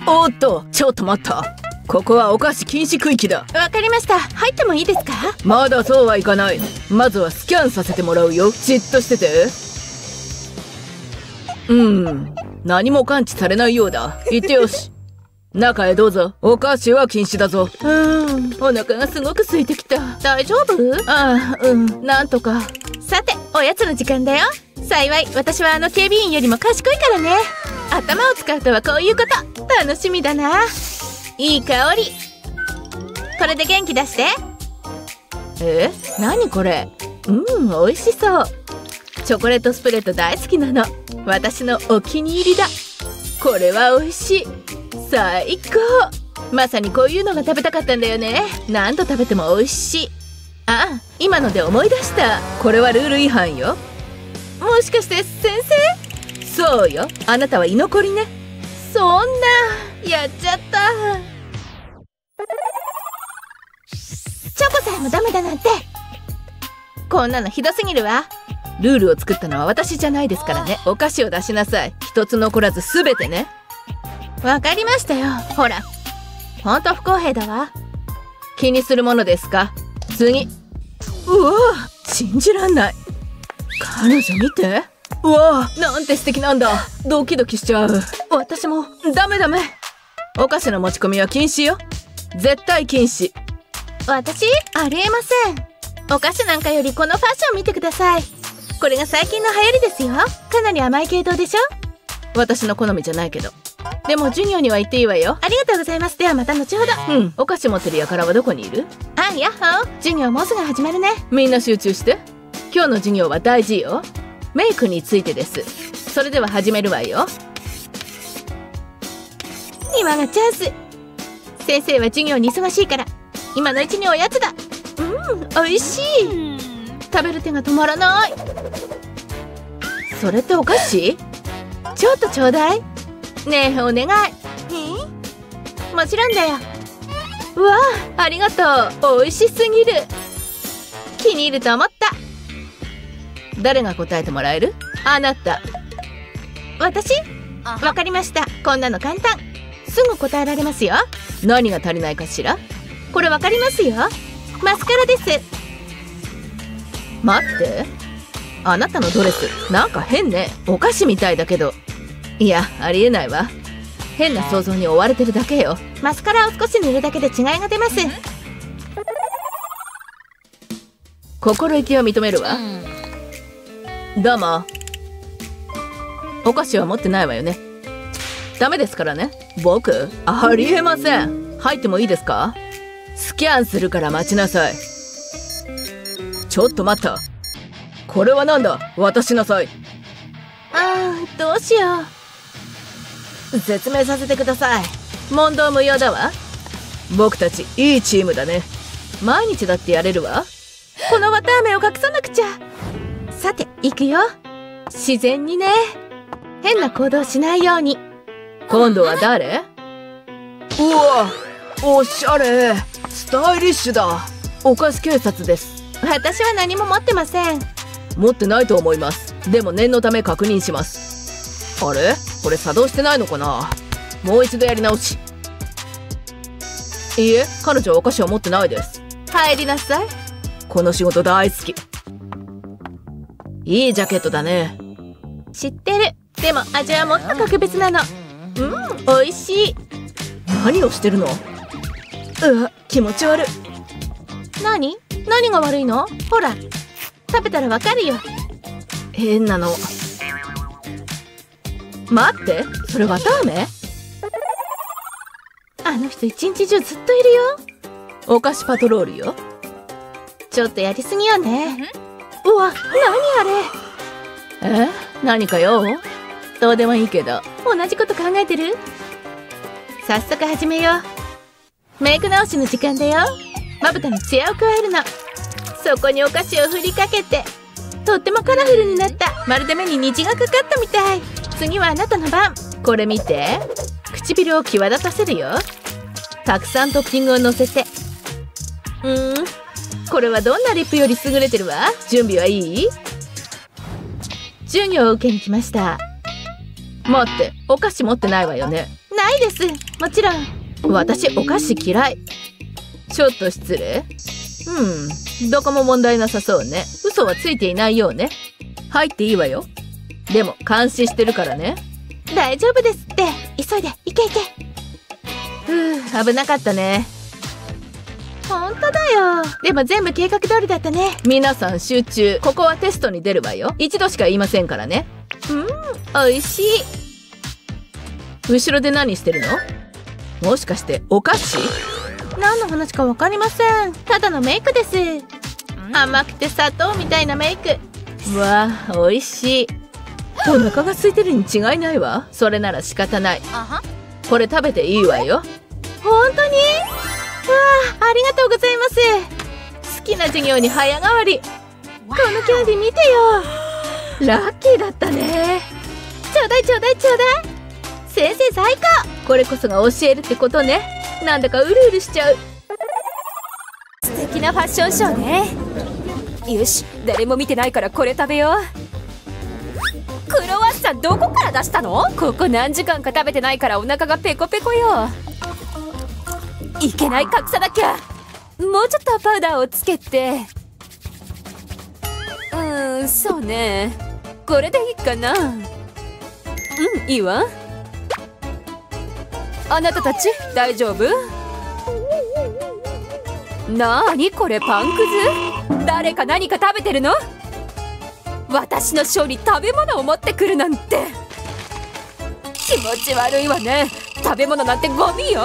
おっと、ちょっと待った。ここはお菓子禁止区域だ。 わかりました。入ってもいいですか？ まだそうはいかない。まずはスキャンさせてもらうよ。じっとしてて。何も感知されないようだ。行ってよし。中へどうぞ。お菓子は禁止だぞ。 お腹がすごく空いてきた。大丈夫？なんとか。さて、おやつの時間だよ。幸い、私は警備員よりも賢いからね。頭を使うとはこういうこと。楽しみだな。いい香り。これで元気出して。何これ？美味しそう。チョコレートスプレッド大好きなの。私のお気に入りだ。これは美味しい。最高。まさにこういうのが食べたかったんだよね。何度食べても美味しい。あ、今ので思い出した。これはルール違反よ。もしかして先生？そうよ。あなたは居残りね。そんな、やっちゃった。チョコさえもダメだなんて。こんなのひどすぎるわ。ルールを作ったのは私じゃないですからね。お菓子を出しなさい。一つ残らずすべてね。わかりましたよ。ほら、ほんと不公平だわ。気にするものですか？次。うわ、信じらんない。彼女見て。うわ、なんて素敵なんだ。ドキドキしちゃう。私も。ダメ。お菓子の持ち込みは禁止よ。絶対禁止。私？ありえません。お菓子なんかよりこのファッション見てください。これが最近の流行りですよ。かなり甘い系統でしょ？私の好みじゃないけど。でも授業には行っていいわよ。ありがとうございます。ではまた後ほど。お菓子持ってる輩はどこにいる？あ、ヤッホー。授業もうすぐ始まるね。みんな集中して。今日の授業は大事よ。メイクについてです。それでは始めるわよ。今がチャンス。先生は授業に忙しいから今のうちにおやつだ。美味しい。食べる手が止まらない。それってお菓子？ちょっとちょうだい。ねえ、お願い。もちろんだよ。うわあ、ありがとう。美味しすぎる。気に入ると思った。誰が答えてもらえる？あなた。私？わかりました。こんなの簡単。すぐ答えられますよ。何が足りないかしら？これわかりますよ。マスカラです。待って。あなたのドレス、なんか変ね。お菓子みたいだけど。いや、ありえないわ。変な想像に追われてるだけよ。マスカラを少し塗るだけで違いが出ます。心意気は認めるわ。どうも。お菓子は持ってないわよね。ダメですからね。僕？ありえません。入ってもいいですか？スキャンするから待ちなさい。ちょっと待った。これはなんだ？渡しなさい。どうしよう。説明させてください。問答無用だわ。僕たちいいチームだね。毎日だってやれるわ。この綿あめを隠さなくちゃ。さて、行くよ。自然にね。変な行動しないように。今度は誰？うわ、おしゃれ。スタイリッシュだ。お菓子警察です。私は何も持ってません。持ってないと思います。でも念のため確認します。あれ？これ作動してないのかな？もう一度やり直し。いいえ、彼女はお菓子は持ってないです。入りなさい。この仕事大好き。いいジャケットだね。知ってる。でも味はもっと格別なの。美味しい。何をしてるの？気持ち悪い。何が悪いの？ほら、食べたらわかるよ。変なの。待って、それ綿あめ？あの人一日中ずっといるよ。お菓子パトロールよ。ちょっとやりすぎよね。うわ、何あれ？何かよ。どうでもいいけど。同じこと考えてる？早速始めよう。メイク直しの時間だよ。まぶたにツヤを加えるの。そこにお菓子を振りかけて。とってもカラフルになった。まるで目に虹がかかったみたい。次はあなたの番。これ見て。唇を際立たせるよ。たくさんトッピングを乗せて。これはどんなリップより優れてるわ。準備はいい？授業を受けに来ました。 待って、お菓子持ってないわよね。 ないです。もちろん。 私お菓子嫌い。ちょっと失礼。どこも問題なさそうね。嘘はついていないようね。入っていいわよ。でも監視してるからね。 大丈夫ですって。急いで、行け行け。 危なかったね。 本当だよ。でも全部計画通りだったね。 皆さん集中。ここはテストに出るわよ。一度しか言いませんからね。 美味しい。 後ろで何してるの？もしかしてお菓子？ 何の話かわかりません。ただのメイクです。甘くて砂糖みたいなメイク。 わあ、美味しい。お腹が空いてるに違いないわ。それなら仕方ない。これ食べていいわよ。 本当に？わあ、ありがとうございます。 好きな授業に早変わり。 このキャンディー見てよ。 ラッキーだったね。 ちょうだいちょうだいちょうだい。先生最高。 これこそが教えるってことね。なんだかうるうるしちゃう。 素敵なファッションショーね。よし、誰も見てないからこれ食べよう。クロワッサンどこから出したの？ここ何時間か食べてないからお腹がペコペコよ。いけない、隠さなきゃ。もうちょっとパウダーをつけて。そうね、これでいいかな。いいわ。あなたたち大丈夫？なーにこれ、パンくず？誰か何か食べてるの？私のショーに食べ物を持ってくるなんて気持ち悪いわね。食べ物なんてゴミよ。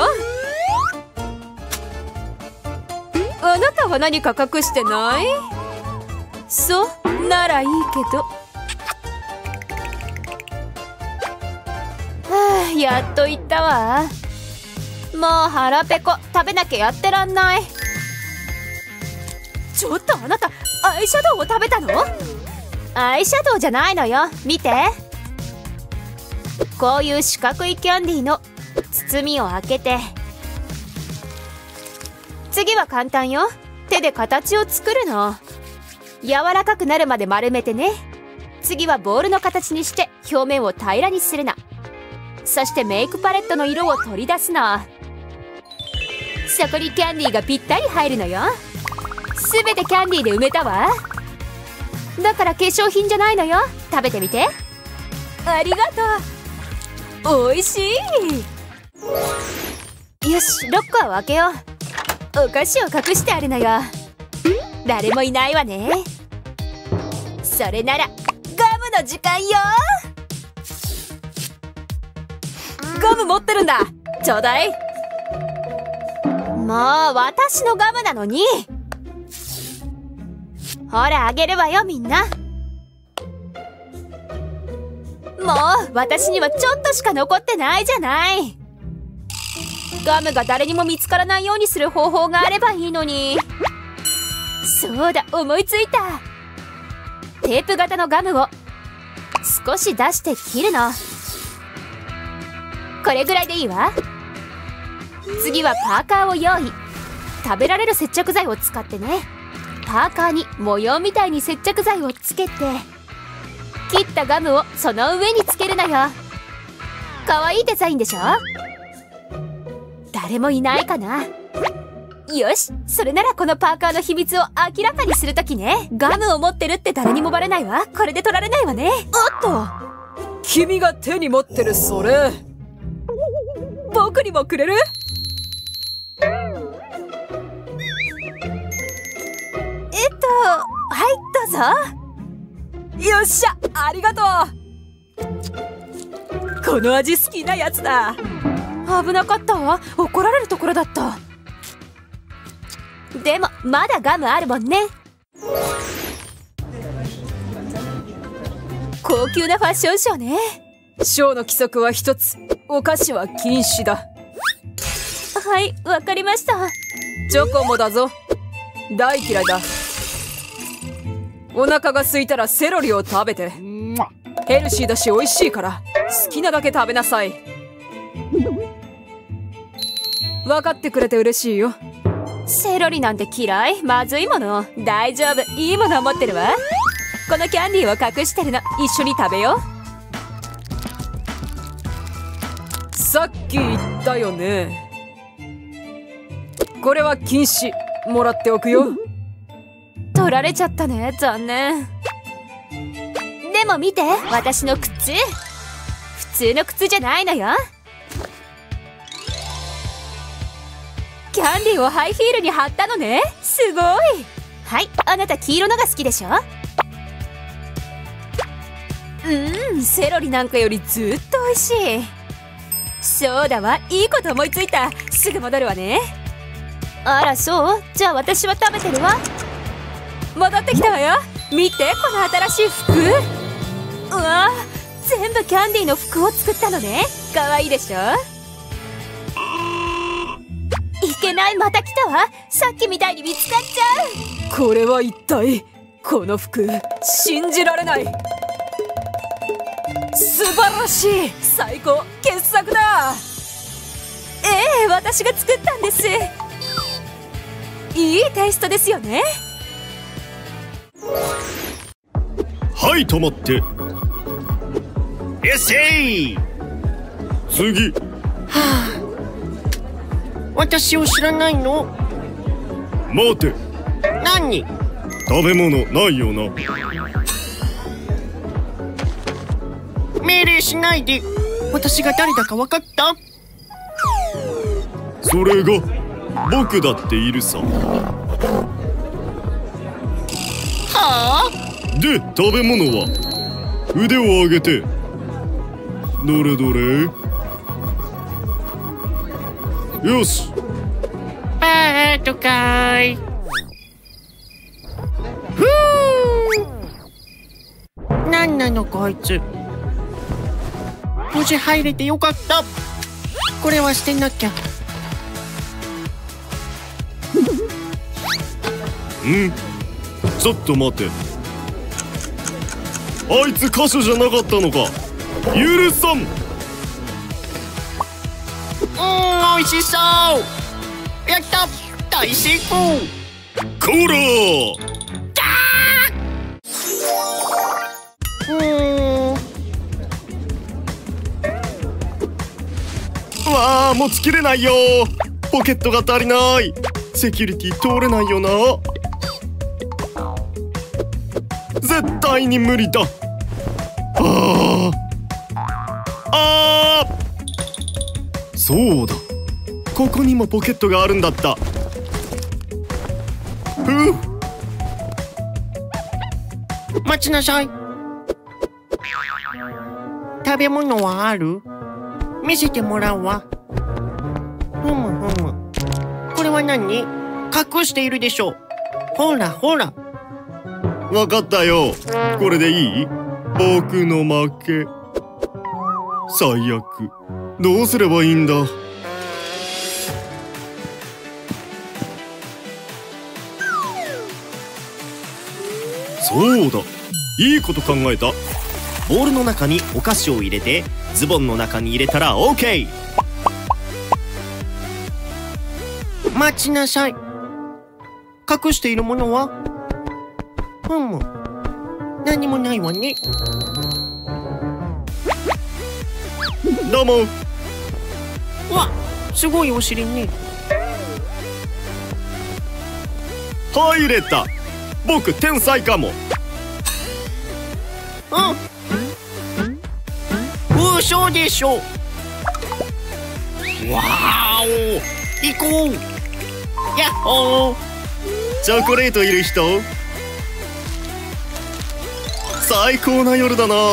あなたは何か隠してない？そうならいいけど。やっと言ったわ。もう腹ペコ。食べなきゃやってらんない。ちょっとあなた、アイシャドウを食べたの？アイシャドウじゃないのよ。見て、こういう四角いキャンディーの包みを開けて。次は簡単よ。手で形を作るの。柔らかくなるまで丸めてね。次はボールの形にして表面を平らにするの。そしてメイクパレットの色を取り出すの。そこにキャンディーがぴったり入るのよ。すべてキャンディーで埋めたわ。だから化粧品じゃないのよ。食べてみて。ありがとう。おいしい。よし、ロッカーを開けよう。お菓子を隠してあるのよ。誰もいないわね。それならガムの時間よ。ガム持ってるんだ。ちょうだい。もう私のガムなのに。ほら、あげるわよ、みんな。もう私にはちょっとしか残ってないじゃない。ガムが誰にも見つからないようにする方法があればいいのに。そうだ、思いついた。テープ型のガムを少し出して切るの。これぐらいでいいわ。次はパーカーを用意。食べられる接着剤を使ってね。パーカーに模様みたいに接着剤をつけて、切ったガムをその上につけるのよ。かわいいデザインでしょ？誰もいないかな。よし、それならこのパーカーの秘密を明らかにするときね。ガムを持ってるって誰にもバレないわ。これで取られないわね。おっと、君が手に持ってるそれ、僕にもくれる？はい、どうぞ。よっしゃ、ありがとう。この味好きなやつだ。危なかったわ。怒られるところだった。でもまだガムあるもんね。高級なファッションショーね。ショーの規則は一つ。お菓子は禁止だ。はい、わかりました。チョコもだぞ。大嫌いだ。お腹が空いたらセロリを食べて。ヘルシーだし美味しいから好きなだけ食べなさい。分かってくれて嬉しいよ。セロリなんて嫌い。まずいもの。大丈夫、いいものを持ってるわ。このキャンディーを隠してるの。一緒に食べよさっき言ったよね。これは禁止。もらっておくよ。 取られちゃったね。残念。でも見て、私の靴。普通の靴じゃないのよ。キャンディーをハイヒールに貼ったのね。すごい。はい、あなた黄色のが好きでしょ。セロリなんかよりずっと美味しい。そうだわ、いいこと思いついた。すぐ戻るわね。あら、そう？じゃあ私は食べてるわ。戻ってきたわよ。見て、この新しい服。うわー、全部キャンディーの服を作ったのね。かわいいでしょ。いけない、また来たわ。さっきみたいに見つかっちゃこれは一体。この服、信じられない。素晴らしい。最高、傑作だ。 ええ、私が作ったんです。いいテイストですよね。 はい、止まって。よっしゃい。次。 はあ、私を知らないの？ 待て。 何？ 食べ物ないよな。 命令しないで。私が誰だか分かった？ それが僕だっているさ。 はあ？ で、食べ物は腕を上げて。どれどれ。よし。 パートかーい。ふう。なんなのこいつ。無事入れてよかった。これは捨てなきゃ。 ちょっと待て。あいつ歌手じゃなかったのか。許さん。 美味しそう。やった、大成功。 こらわあ、持ちきれないよ。ポケットが足りない。セキュリティ通れないよな。絶対に無理だ。そうだ、ここにもポケットがあるんだった。 待ちなさい。食べ物はある？見せてもらうわ。ふむふむ。これは何？隠しているでしょ。ほらほら。 わかったよ。これでいい？僕の負け。最悪。どうすればいいんだ。そうだ、いいこと考えた。 ボールの中にお菓子を入れてズボンの中に入れたら OK。 待ちなさい。隠しているものは？ふむ、何もないわね。 どうも。 わ、すごいお尻ね。 入れた。僕天才かも。 嘘でしょ。わーお、行こう。やっほー。 チョコレートいる人？最高な夜だな。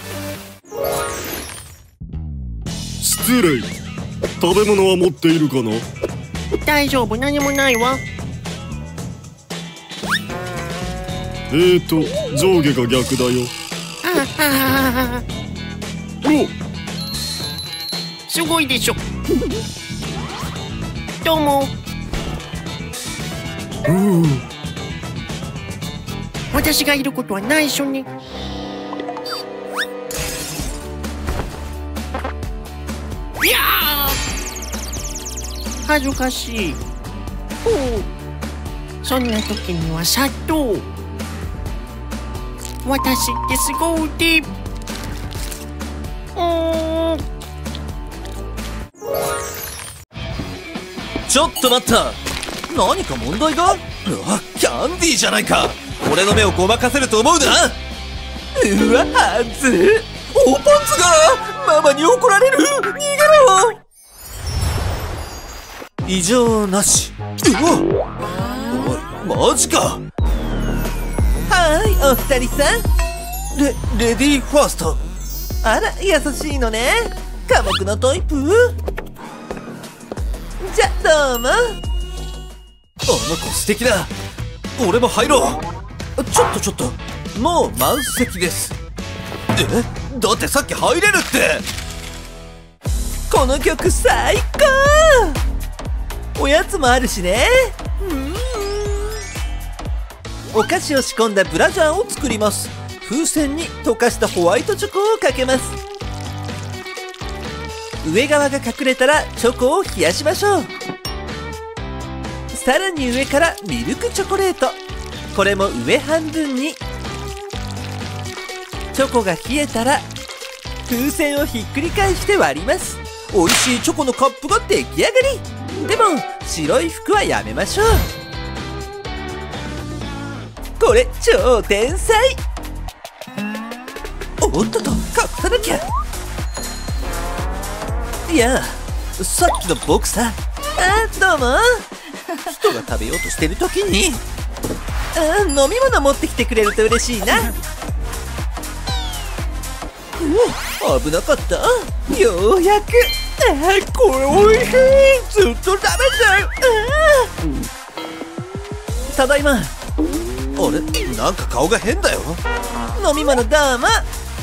失礼。食べ物は持っているかな？ 大丈夫、何もないわ。 上下が逆だよ。 すごいでしょ。どうも。私がいることは内緒ね。いやー、恥ずかしい。そんな時には砂糖。私ってすごいで。 ちょっと待った。何か問題が？キャンディーじゃないか。俺の目をごまかせると思うな。うわ、ハンズ、おパンツがママに怒られる。逃げろ。異常なし。うわ、おい、マジか。 はい、お二人さん。 レディーファースト。 あら、優しいのね。寡黙なタイプ？じゃ、どうも。 あの子素敵だ。俺も入ろう。ちょっと、もう満席です。だってさっき入れるって。 この曲最高。おやつもあるしね。お菓子を仕込んだブラジャーを作ります。風船に溶かしたホワイトチョコをかけます。上側が隠れたらチョコを冷やしましょう。さらに上からミルクチョコレート。これも上半分に。チョコが冷えたら風船をひっくり返して割ります。美味しいチョコのカップが出来上がり。でも白い服はやめましょう。これ超天才。おっとっと、隠さなきゃ。いや、さっきの僕さ。どうも。人が食べようとしてる時に飲み物持ってきてくれると嬉しいな。危なかった。ようやく。これおいしい。ずっと食べちゃう。ただいま。 あれ、なんか顔が変だよ。 飲み物どうも。 なんだ？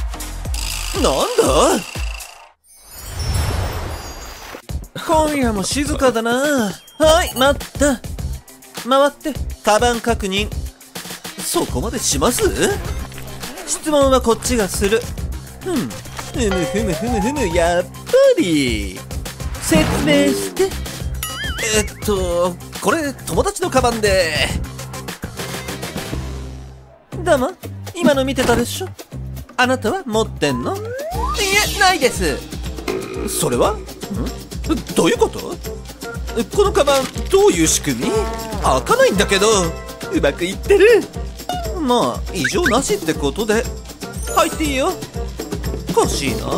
今夜も静かだな。はい、待った。回ってカバン確認。 そこまでします？ 質問はこっちがする。ふむ、やっぱり。説明して。 これ友達のカバンで。 どうも、今の見てたでしょ。あなたは持ってんの？いえ、ないです。 それは？どういうこと？このカバンどういう仕組み？開かないんだけど。 うまくいってる。 まあ異常なしってことで入っていいよ。 おかしいな。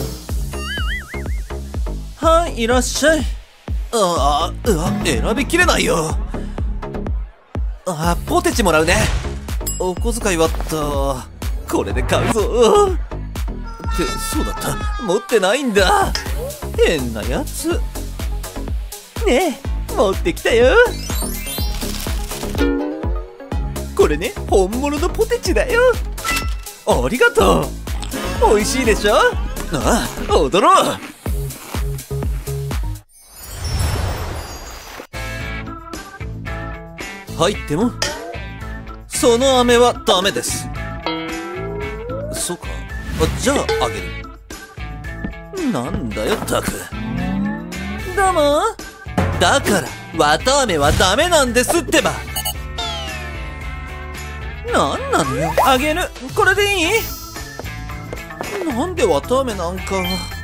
はい、いらっしゃい。 選びきれないよ。ポテチもらうね。お小遣いはこれで買うぞ。ってそうだった、持ってないんだ。変なやつ。 ねえ、持ってきたよ。これね、本物のポテチだよ。 ありがとう。 美味しいでしょ。 ああ、踊ろう。入ってもその飴はダメです。そうか、じゃああげる。なんだよタク。 どうも。 だから綿飴はダメなんですってば。 なんなのよ。あげる。これでいい？ なんで綿飴なんか。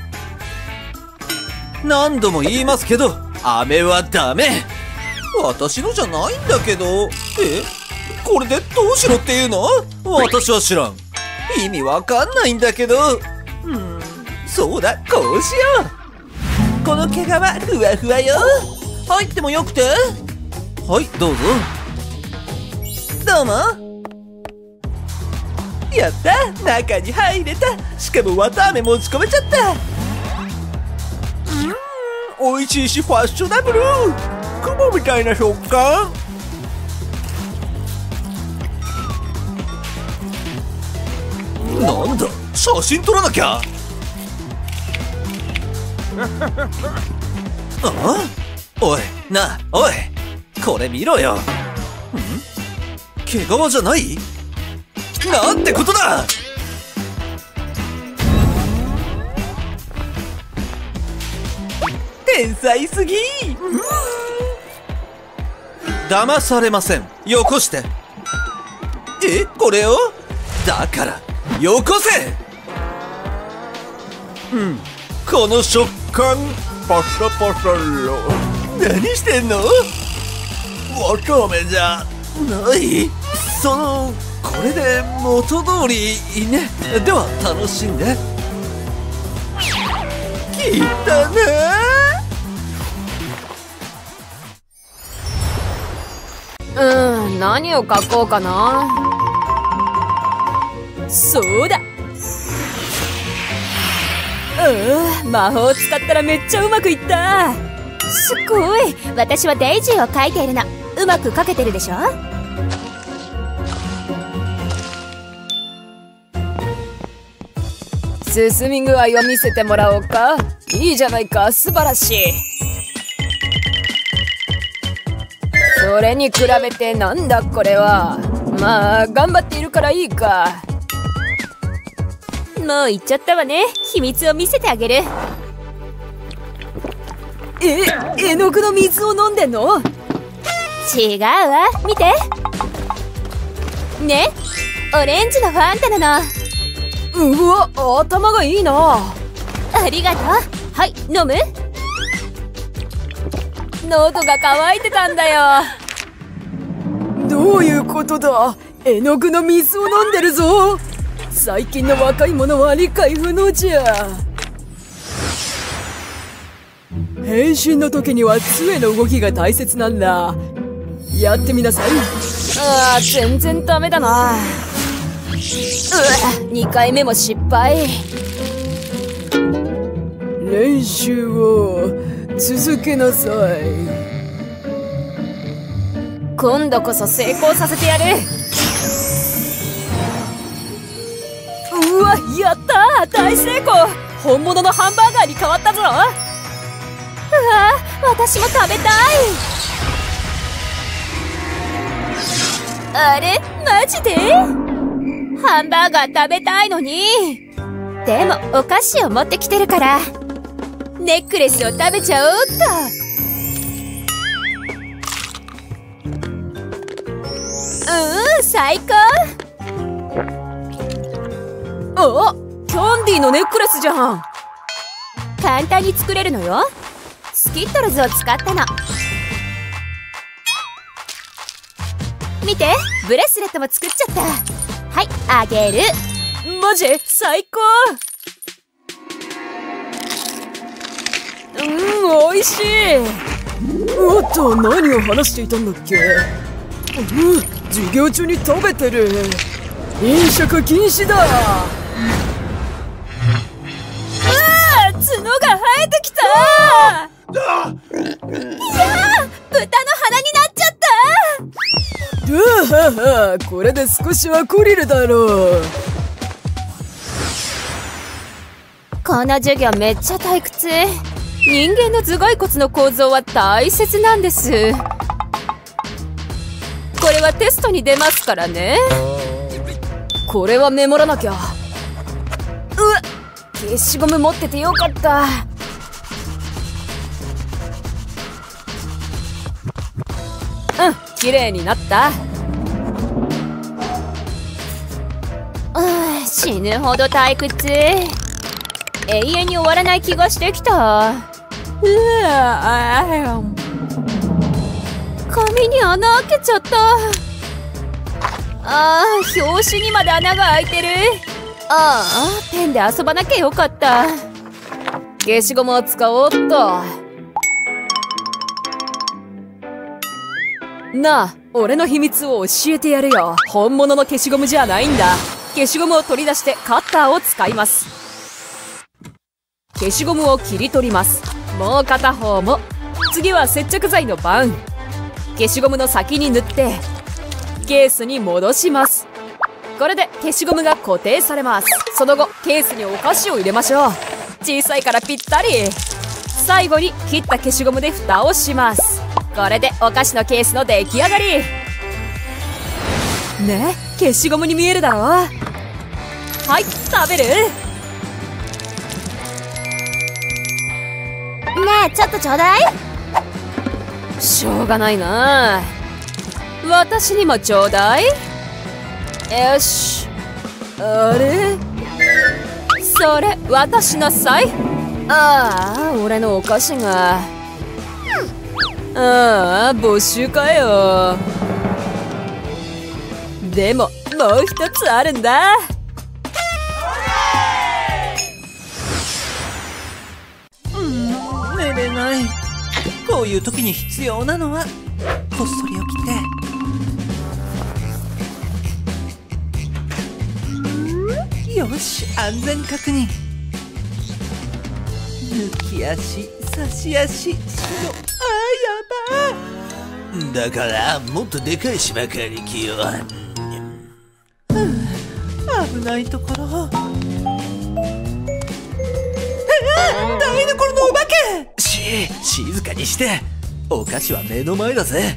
何度も言いますけど、飴はダメ。私のじゃないんだけど。これでどうしろっていうの？私は知らん。意味わかんないんだけど。 そうだ、こうしよう。この毛皮ふわふわよ。入ってもよくて。 はい、どうぞ。 どうも。やった、中に入れた。しかも綿飴持ち込めちゃった。美味しいしファッショナブル。雲みたいな食感。 なんだ、写真撮らなきゃ。おい、おい、これ見ろよ。毛皮じゃない？なんてことだ。 天才すぎ。 騙されません。よこして。これを？だからよこせ。 この食感パサパサよ。 何してんの？わかめじゃない。これで元通りね。では楽しんで。きったね。 何を書こうかな。そうだ。魔法を使ったらめっちゃうまくいった。すごい。私はデイジーを書いているの。うまく書けてるでしょ。進み具合を見せてもらおうか。いいじゃないか、素晴らしい。それに比べてなんだこれは。まあ頑張っているからいいか。もう言っちゃったわね。秘密を見せてあげる。絵の具の水を飲んでんの？違うわ、見てね。オレンジのファンタなの。うわ、頭がいいな。ありがとう。はい、飲む？喉が渇いてたんだよ。どういうことだ。絵の具の水を飲んでるぞ。最近の若い者は理解不能じゃ。変身の時には杖の動きが大切なんだ。やってみなさい。全然ダメだな。2回目も失敗。練習を続けなさい。今度こそ成功させてやる。うわ、やったー、大成功。本物のハンバーガーに変わったぞ。うわ、私も食べたい。あれ、マジで？ハンバーガー食べたいのに。でもお菓子を持ってきてるからネックレスを食べちゃおうっと。最高。キャンディーのネックレスじゃん。簡単に作れるのよ。スキットルズを使ったの。見て、ブレスレットも作っちゃった。はい、あげる。マジ？最高。おいしい。おっと、何を話していたんだっけ。授業中に食べてる。飲食禁止だ。角が生えてきた。いやー、豚の鼻になっちゃった。これで少しは懲りるだろう。この授業めっちゃ退屈。人間の頭蓋骨の構造は大切なんです。これはテストに出ますからね。これはメモらなきゃ。消しゴム持っててよかった。綺麗になった。死ぬほど退屈。永遠に終わらない気がしてきた。髪に穴開けちゃった。表紙にまで穴が開いてる。ペンで遊ばなきゃよかった。消しゴムを使おうっと。なあ、俺の秘密を教えてやるよ。本物の消しゴムじゃないんだ。消しゴムを取り出してカッターを使います。消しゴムを切り取ります。もう片方も。次は接着剤の番。消しゴムの先に塗ってケースに戻します。これで消しゴムが固定されます。その後ケースにお菓子を入れましょう。小さいからぴったり。最後に切った消しゴムで蓋をします。これでお菓子のケースの出来上がり。ね、消しゴムに見えるだろ。はい、食べる？ねえ、ちょっとちょうだい。しょうがないな。私にもちょうだい。よし。あれ？それ渡しなさい。俺のお菓子が。 ああ、没収かよ。でももう一つあるんだ。 寝れない。こういう時に必要なのはこっそり起きて、よし、安全確認。抜き足、差し足、やば。だからもっとでかい芝刈り機を。危ないところ。台所のお化け。静かにして。お菓子は目の前だぜ。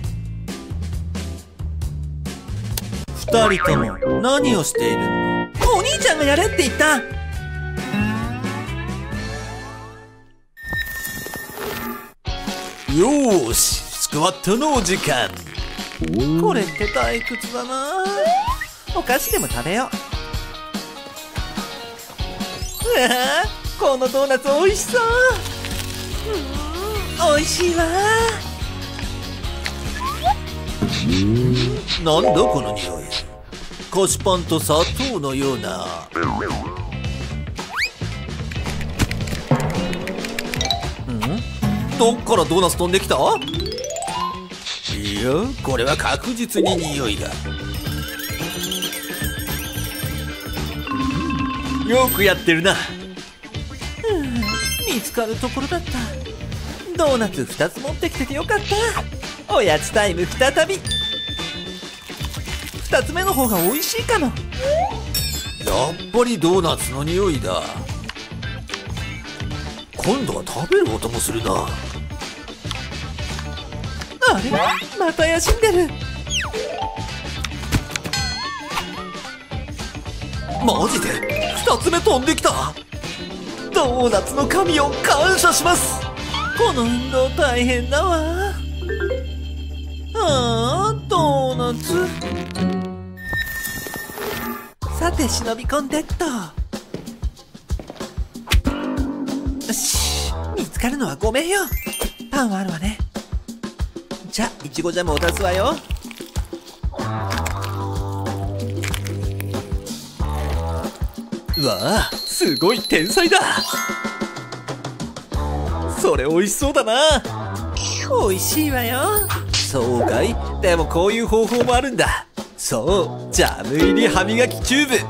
二人とも何をしているの？お兄ちゃんがやれって言った。よーし、スクワットのお時間。これって退屈だな。お菓子でも食べよう。うわあ、このドーナツおいしそう。おいしいわ。なんだこの匂い。菓子パンと砂糖のような。どっからドーナツ飛んできた？いや、これは確実に匂いが。よくやってるな。見つかるところだった。ドーナツ2つ持ってきててよかった。おやつタイム再び。2つ目の方が美味しいかも。やっぱりドーナツの匂いだ。今度は食べる音もするな。あれ、また怪しんでる。マジで2つ目飛んできた。ドーナツの神を感謝します。この運動大変だわ。ああ、ドーナツ。さて、忍び込んでっと。よし、見つかるのはごめんよ。パンはあるわね。じゃあ、いちごジャムを出すわよ。うわあ、すごい天才だ。それ美味しそうだな。美味しいわよ。そうかい。でもこういう方法もあるんだ。そう、ジャム入り歯磨きチューブ。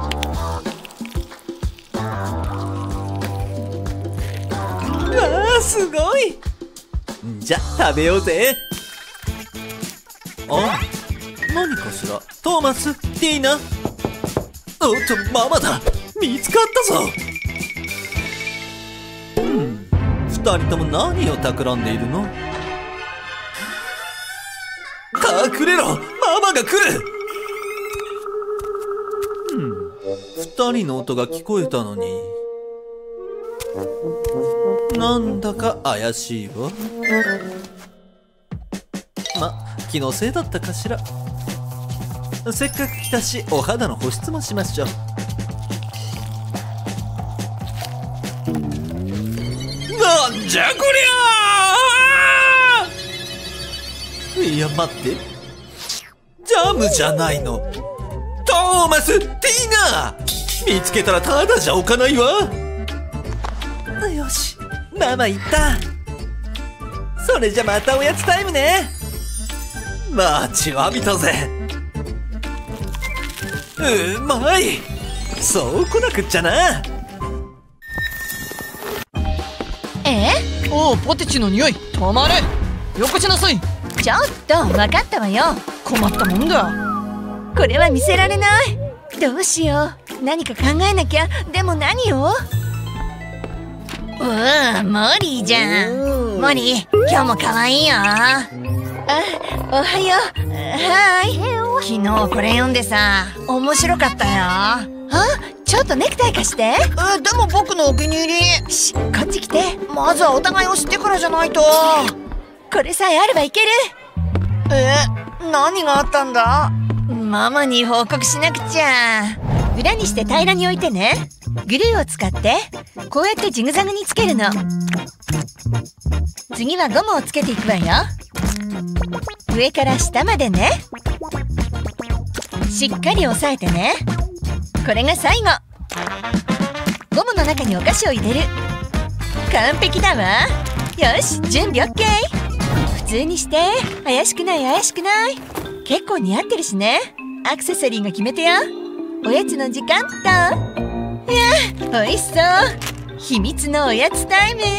わあ、すごい。じゃ、食べようぜ。あ、何かしら。トーマス、ティーナ。おっと、ママだ。見つかったぞ。二人とも何を企んでいるの？隠れろ！ママが来る！二人の音が聞こえたのに。なんだか怪しいわ。ま、気のせいだったかしら。せっかく来たし、お肌の保湿もしましょう。なんじゃこりゃ！いや、待って。ジャムじゃないの。トーマス、ティーナ！見つけたらただじゃおかないわ。よし、ママ言った。それじゃまたおやつタイムね。待ちわびたぜ。うまい。そう来なくっちゃな。 おお、ポテチの匂い。止まれ。よこしなさい。 ちょっと、分かったわよ。 困ったもんだ。 これは見せられない。どうしよう。何か考えなきゃ。でも何を？モリーじゃん。モリー、今日も可愛いよ。おはよう。はーい。昨日これ読んでさ、面白かったよ。ちょっとネクタイ貸して。 でも僕のお気に入り。 し、こっち来て。 まずはお互いを知ってからじゃないと。 これさえあればいける。 何があったんだ？ ママに報告しなくちゃ。裏にして平らに置いてね。グルーを使ってこうやってジグザグにつけるの。次はゴムをつけていくわよ。 上から下までね。しっかり押さえてね。これが最後。ゴムの中にお菓子を入れる。完璧だわ。よし、準備 OK。 普通にして。怪しくない怪しくない。結構似合ってるしね。アクセサリーが決めてよ。おやつの時間と。いや、おいしそう。秘密のおやつタイム。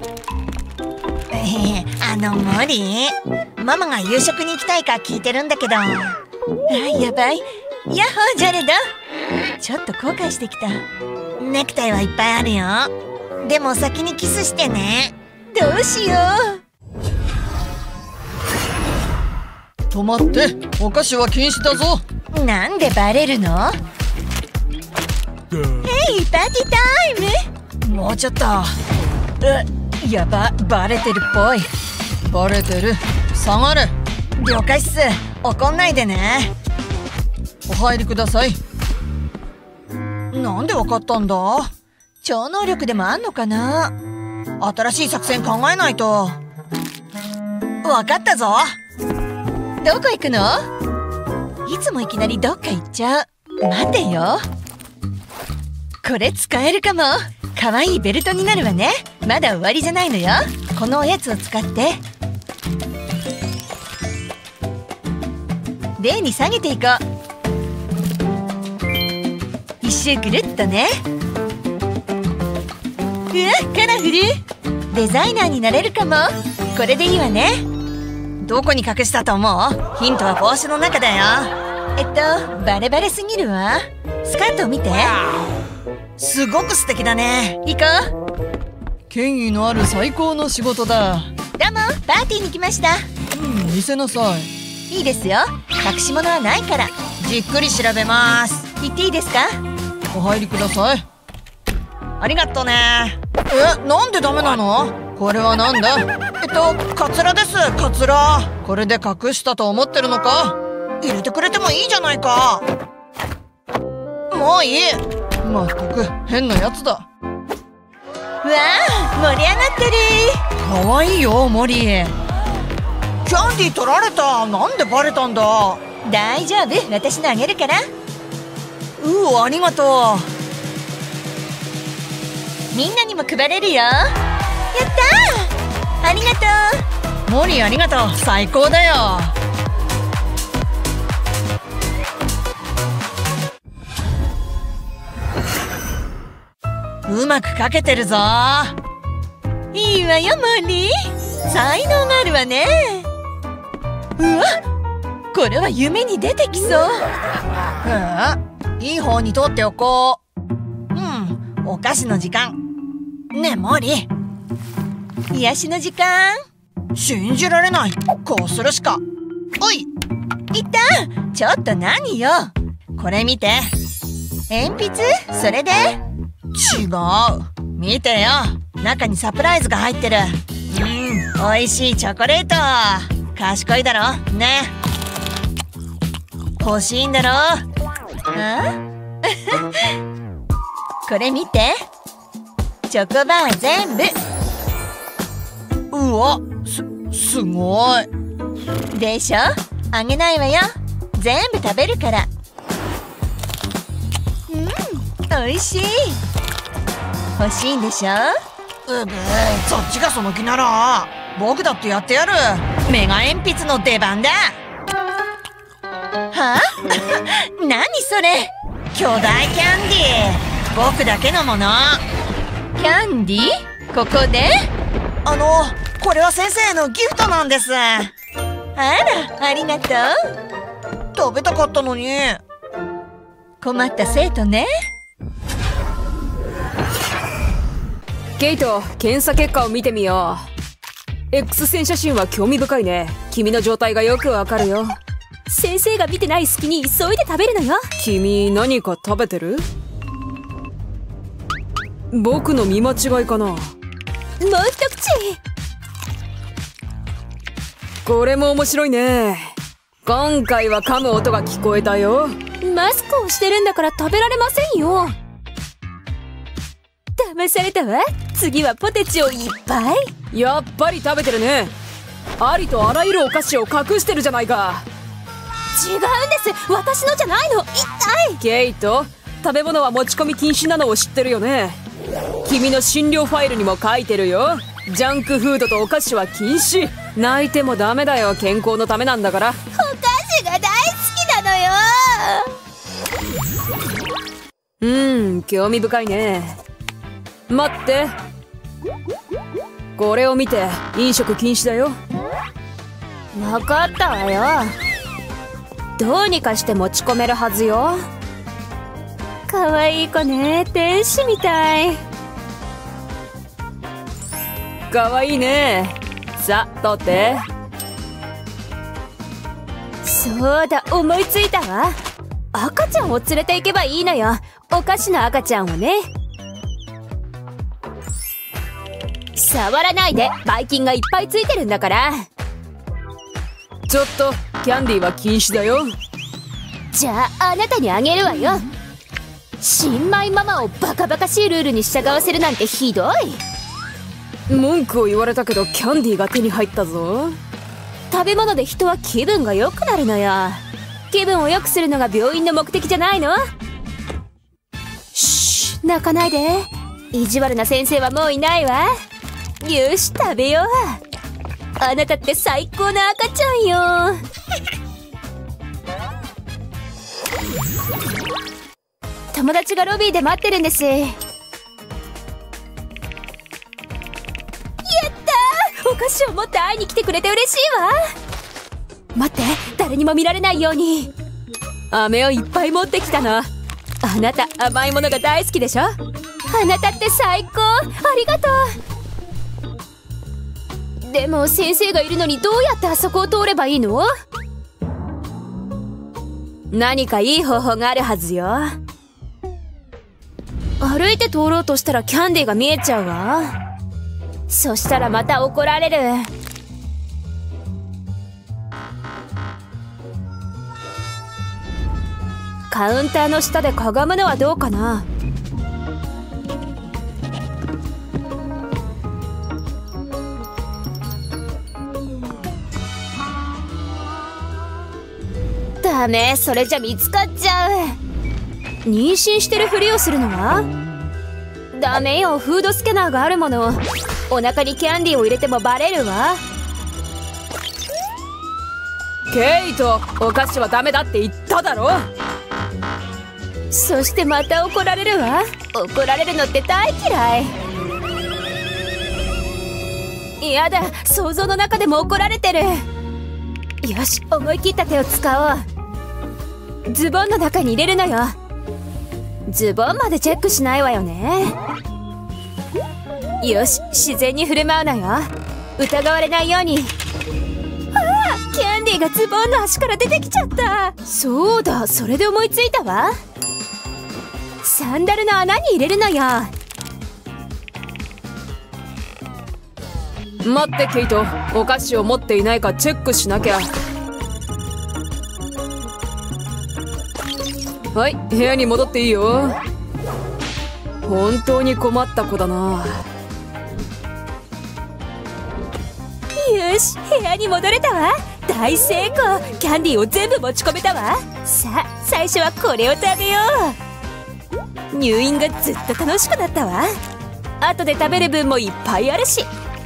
モリー、ママが夕食に行きたいか聞いてるんだけど。やばい。ヤッホージャレド。ちょっと後悔してきた。ネクタイはいっぱいあるよ。でも先にキスしてね。どうしよう。止まって、お菓子は禁止だぞ。 なんでバレるの？ヘイ、パーティータイム。もうちょっと。やば、バレてるっぽい。 バレてる。下がれ。 了解っす。怒んないでね。 お入りください。 なんでわかったんだ？超能力でもあんのかな？新しい作戦考えないと。わかったぞ。どこ行くの？いつもいきなりどっか行っちゃう。待てよ。これ使えるかも。かわいいベルトになるわね。まだ終わりじゃないのよ。このおやつを使ってレーに下げていこう。一周ぐるっとね。カラフル。デザイナーになれるかも。これでいいわね。どこに隠したと思う？ヒントは帽子の中だよ。バレバレすぎるわ。スカートを見て。すごく素敵だね。行こう。 権威のある最高の仕事だ。 どうも、パーティーに来ました。 見せなさい。 いいですよ。隠し物はないから。じっくり調べます。行っていいですか？ お入りください。 ありがとうね。 なんでダメなの？これはなんだ？ カツラです、カツラ。 これで隠したと思ってるのか？ 入れてくれてもいいじゃないか。もういい。 まったく変なやつだ。 わあ、盛り上がってる。 かわいいよ、モリー。 キャンディー取られた。なんでバレたんだ？大丈夫、私のあげるから。ありがとう。みんなにも配れるよ。やったー。ありがとう。モリー、ありがとう。最高だよ。 うまく描けてるぞ。いいわよ、モリー。才能があるわね。これは夢に出てきそう。いい方に取っておこう。お菓子の時間。ねえ、モリー。癒しの時間。信じられない。こうするしか。おい、いた。ちょっと何よ。これ見て。鉛筆？それで？違う。見てよ。中にサプライズが入ってる。美味しいチョコレート。賢いだろね。欲しいんだろ。これ見て。チョコバー全部。 すごい。 でしょ？あげないわよ。全部食べるから。美味しい。欲しいんでしょ？そっちがその気なら僕だってやってやる。メガ鉛筆の出番だ。は？何それ？巨大キャンディー。僕だけのもの。キャンディー？ここで？これは先生のギフトなんです。あら、ありがとう。食べたかったのに。困った生徒ね。 ケイト、検査結果を見てみよう。X 線写真は興味深いね。君の状態がよくわかるよ。 先生が見てない隙に急いで食べるのよ。 君、何か食べてる？僕の見間違いかな。もう一口。 これも面白いね。今回は噛む音が聞こえたよ。 マスクをしてるんだから食べられませんよ。騙されたわ。次はポテチをいっぱい。 やっぱり食べてるね。 ありとあらゆるお菓子を隠してるじゃないか。 違うんです、私のじゃないの。痛い。 ケイト、食べ物は持ち込み禁止なのを知ってるよね。君の診療ファイルにも書いてるよ。ジャンクフードとお菓子は禁止。泣いてもダメだよ、健康のためなんだから。 お菓子が大好きなのよ。 興味深いね。待って、これを見て。飲食禁止だよ。 分かったわよ。どうにかして持ち込めるはずよ。かわいい子ね、天使みたい。 かわいいね。さあ取って。 そうだ、思いついたわ。赤ちゃんを連れて行けばいいのよ。お菓子の赤ちゃんをね。触らないで、ばい菌がいっぱいついてるんだから。 ちょっと、キャンディーは禁止だよ。 じゃああなたにあげるわよ。新米ママをバカバカしいルールに従わせるなんてひどい。 文句を言われたけどキャンディーが手に入ったぞ。 食べ物で人は気分が良くなるのよ。気分を良くするのが病院の目的じゃないの？シッ、泣かないで。意地悪な先生はもういないわ。よし、食べよう。あなたって最高の赤ちゃんよ。友達がロビーで待ってるんです。やったー、お菓子を持って会いに来てくれて嬉しいわ。待って、誰にも見られないように。 飴をいっぱい持ってきたの。 あなた甘いものが大好きでしょ。あなたって最高、ありがとう。でも先生がいるのにどうやってあそこを通ればいいの？何かいい方法があるはずよ。歩いて通ろうとしたらキャンディーが見えちゃうわ。そしたらまた怒られる。カウンターの下でかがむのはどうかな。ダメ、それじゃ見つかっちゃう。妊娠してるふりをするのはダメよ。フードスキャナーがあるもの。お腹にキャンディーを入れてもバレるわ。 ケイト、お菓子はダメだって言っただろ。 そしてまた怒られるわ。怒られるのって大嫌い。やだ、想像の中でも怒られてる。よし、思い切った手を使おう。ズボンの中に入れるのよ。ズボンまでチェックしないわよね。よし、自然に振る舞うのよ。疑われないように。ああ、キャンディーがズボンの端から出てきちゃった。そうだ、それで思いついたわ。サンダルの穴に入れるのよ。 待ってケイト、お菓子を持っていないかチェックしなきゃ。はい、部屋に戻っていいよ。本当に困った子だな。 よし、部屋に戻れたわ。大成功。キャンディーを全部持ち込めたわ。さあ、最初はこれを食べよう。入院がずっと楽しくなったわ。後で食べる分もいっぱいあるし。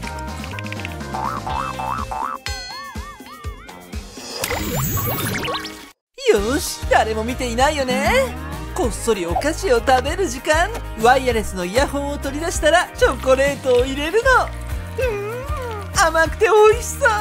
よし、誰も見ていないよね。こっそりお菓子を食べる時間。ワイヤレスのイヤホンを取り出したらチョコレートを入れるの。甘くて美味しそう。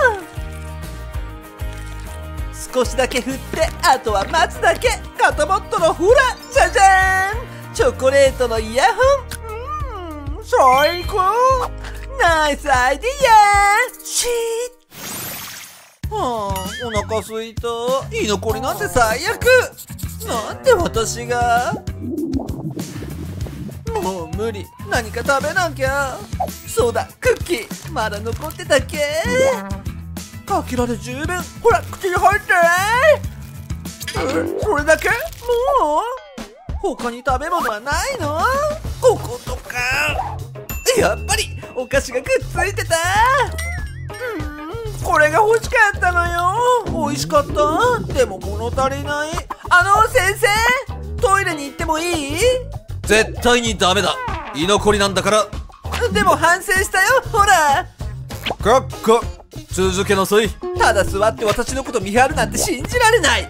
少しだけ振って、あとは待つだけ。固まったらほら、じゃじゃーん、チョコレートのイヤホン。最高。ナイスアイディア。シー。はあ、お腹すいた。居残りなんて最悪。なんで私が。もう無理。何か食べなきゃ。そうだ、クッキーまだ残ってたっけ。かけらで十分。ほら、口に入って。それだけ？もう他に食べ物はないの？こことか。やっぱりお菓子がくっついてた。 これが欲しかったのよ。美味しかった。でも物足りない。先生、トイレに行ってもいい？絶対にダメだ。居残りなんだから。でも反省したよ、ほら。続けなさい。ただ座って私のこと見張るなんて信じられない。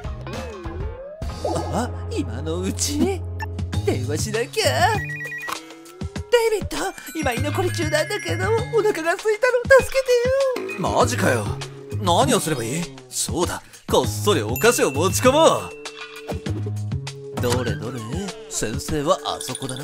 今のうち電話しなきゃ。デイビッド、今居残り中なんだけど、お腹が空いたの助けてよ。マジかよ。何をすればいい？そうだ、こっそりお菓子を持ち込もう。どれどれ、先生はあそこだな。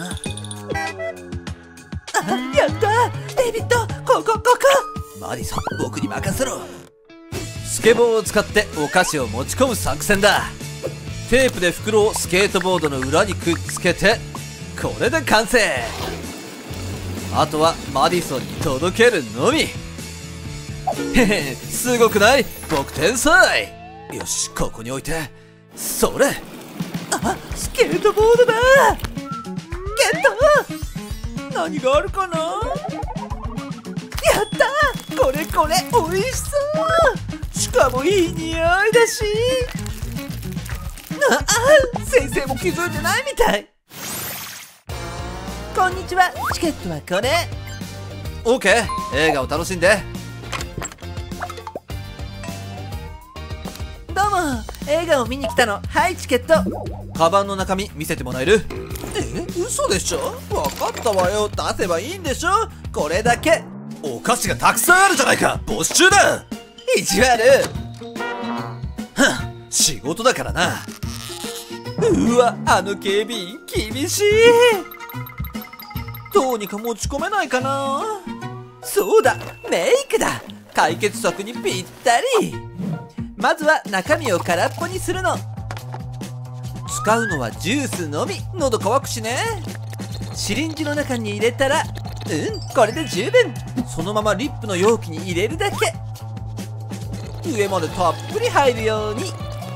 やった、デイビッド、ここマディソン、僕に任せろ。スケボーを使ってお菓子を持ち込む作戦だ。テープで袋をスケートボードの裏にくっつけて、これで完成。あとはマディソンに届けるのみ。へへ、すごくない？僕天才。よし、ここに置いて。それ、スケートボードだ。ゲット。何があるかな。やった、これ美味しそう。しかもいい匂いだし。先生も気づいてないみたい。こんにちは、チケットはこれ。オーケー、映画を楽しんで。どうも、映画を見に来たの。はい、チケット。カバンの中身見せてもらえる？嘘でしょ。分かったわよ、出せばいいんでしょ。これだけ。お菓子がたくさんあるじゃないか。没収だ。意地悪。仕事だからな。うわ、警備員厳しい。どうにか持ち込めないかな。そうだ、メイクだ。解決策にぴったり。まずは中身を空っぽにするの。使うのはジュースのみ。喉乾くしね。シリンジの中に入れたら、これで十分。そのままリップの容器に入れるだけ。上までたっぷり入るように。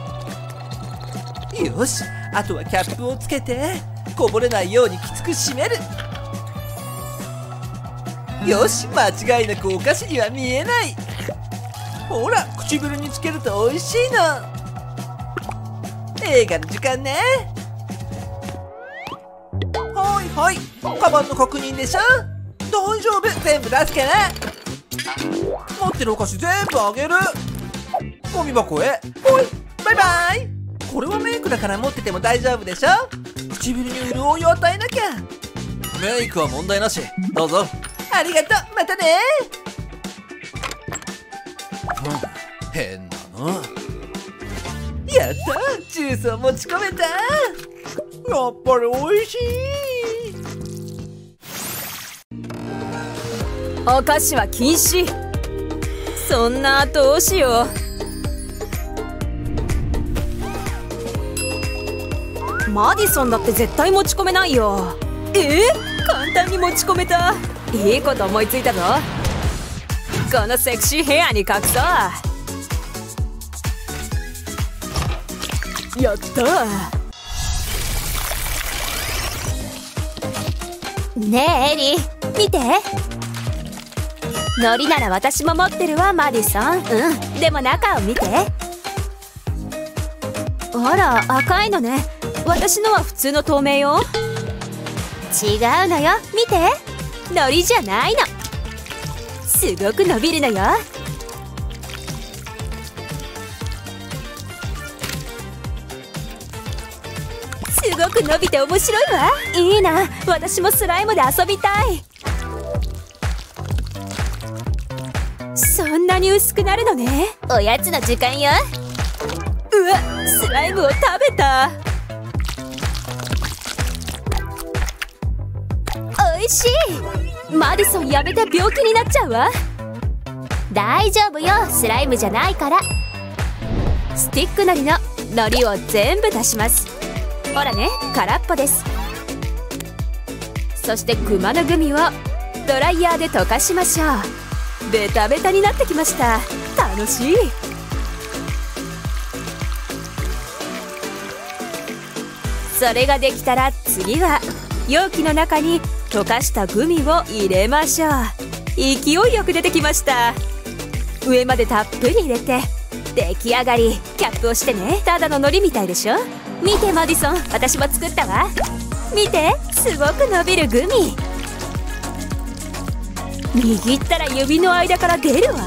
よし、あとはキャップをつけてこぼれないようにきつく締める。よし、間違いなくお菓子には見えない。ほら、唇につけると美味しいの。映画の時間ね。はい、カバンの確認でしょ。大丈夫、全部出すから。持ってるお菓子全部あげる。ゴミ箱へ。ほい、バイバイ。これはメイクだから持ってても大丈夫でしょ。唇に潤いを与えなきゃ。メイクは問題なし。どうぞ。ありがとう、またね。変なの。やった、ジュースを持ち込めた。やっぱり美味しい。 お菓子は禁止。そんな、どうしよう。マディソンだって絶対持ち込めないよ。簡単に持ち込めた。いいこと思いついたぞ。このセクシーヘアに隠そう。やった。 ねえエリー、見て。海苔なら私も持ってるわ、マディソン。でも中を見て。あら、赤いのね。私のは普通の透明よ。違うのよ、見て。海苔じゃないの。すごく伸びるのよ。すごく伸びて面白いわ。いいな、私もスライムで遊びたい。そんなに薄くなるのね。おやつの時間よ。うわ、スライムを食べた。おいしい。マディソンやめて、病気になっちゃうわ。大丈夫よ、スライムじゃないから。スティックのりの海苔を全部出します。ほらね、空っぽです。そして熊のグミをドライヤーで溶かしましょう。ベタベタになってきました。楽しい。それができたら、次は容器の中に溶かしたグミを入れましょう。勢いよく出てきました。 上までたっぷり入れて出来上がり。キャップをしてね。ただの海苔みたいでしょ。見てマディソン、私も作ったわ。見て、すごく伸びるグミ。握ったら指の間から出るわ。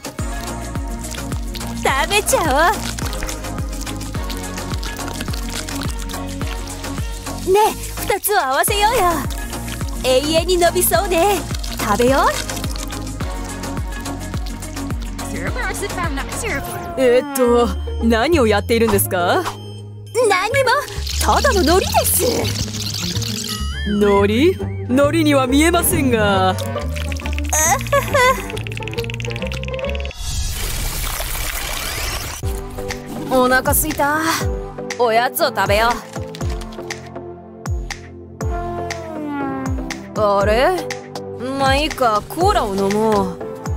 食べちゃおう。ねえ、2つを合わせようよ。永遠に伸びそうね。食べよう。 何をやっているんですか？ 何も、ただの海苔です。 海苔には見えませんが。 お腹すいた。おやつを食べよう。あれ？まあいいか、コーラを飲もう。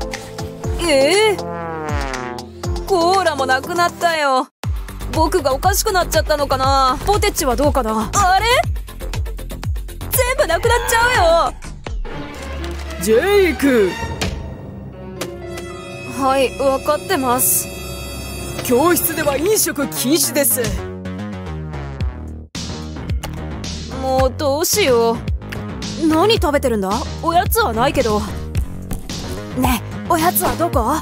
コーラもなくなったよ。僕がおかしくなっちゃったのかな。ポテチはどうかな。あれ？全部なくなっちゃうよ。 ジェイク。 はい、分かってます。 教室では飲食禁止です。 もうどうしよう。何食べてるんだ？おやつはないけど。ねえ、おやつはどこ？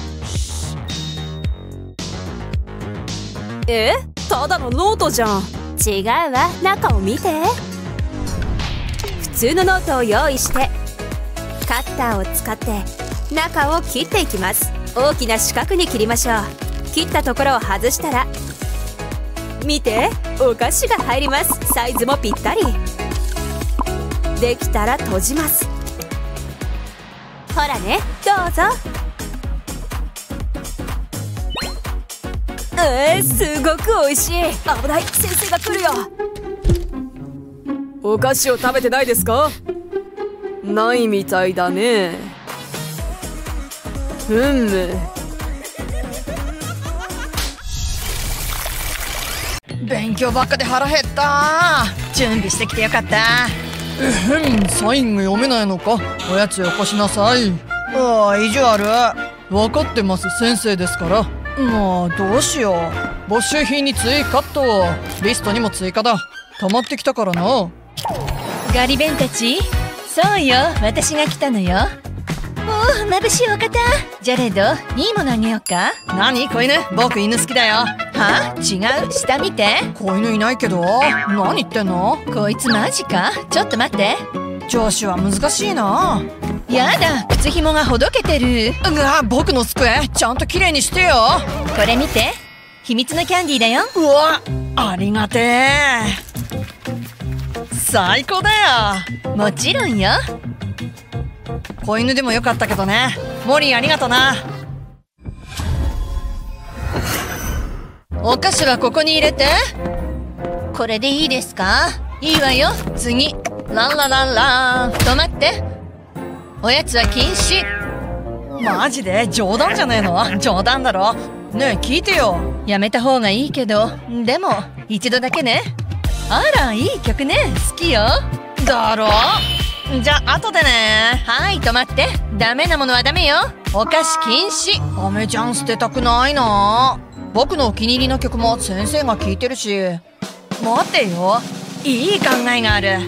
ただのノートじゃん。 違うわ、中を見て。普通のノートを用意して、カッターを使って中を切っていきます。大きな四角に切りましょう。切ったところを外したら、見て、お菓子が入ります。サイズもぴったり。できたら閉じます。ほらね、どうぞ。すごく美味しい。危ない、先生が来るよ。 お菓子を食べてないですか？ないみたいだね。 勉強ばっかで腹減った。準備してきてよかった。 サインが読めないのか？おやつよこしなさい。 意地悪。 分かってます、先生ですから。もうどうしよう。募集品に追加とリストにも追加だ。溜まってきたからな。 ガリ弁たち、そうよ、私が来たのよ。おお、眩しいお方。じゃれど、いいものあげようか。 何子犬？僕犬好きだよ。 は？違う、下見て。 子犬いないけど。何言ってんの？ こいつマジか？ちょっと待って。 上司は難しいな。 やだ、靴紐がほどけてる。 僕の机ちゃんときれいにしてよ。 これ見て、秘密のキャンディーだよ。 うわ、ありがてえ。最高だよ。 もちろんよ。 子犬でもよかったけどね。モリーありがとな。 お菓子はここに入れて。これでいいですか？いいわよ。次。ランラランラン。止まって。おやつは禁止。 マジで？冗談じゃねえの？冗談だろ。ねえ聞いてよ。 やめた方がいいけど、でも一度だけね。あら、いい曲ね。好きよ。 だろ？じゃあ後でね。 はい、止まって。ダメなものはダメよ。お菓子禁止。 アメちゃん捨てたくないな。僕のお気に入りの曲も先生が聴いてるし。 待てよ、いい考えがある。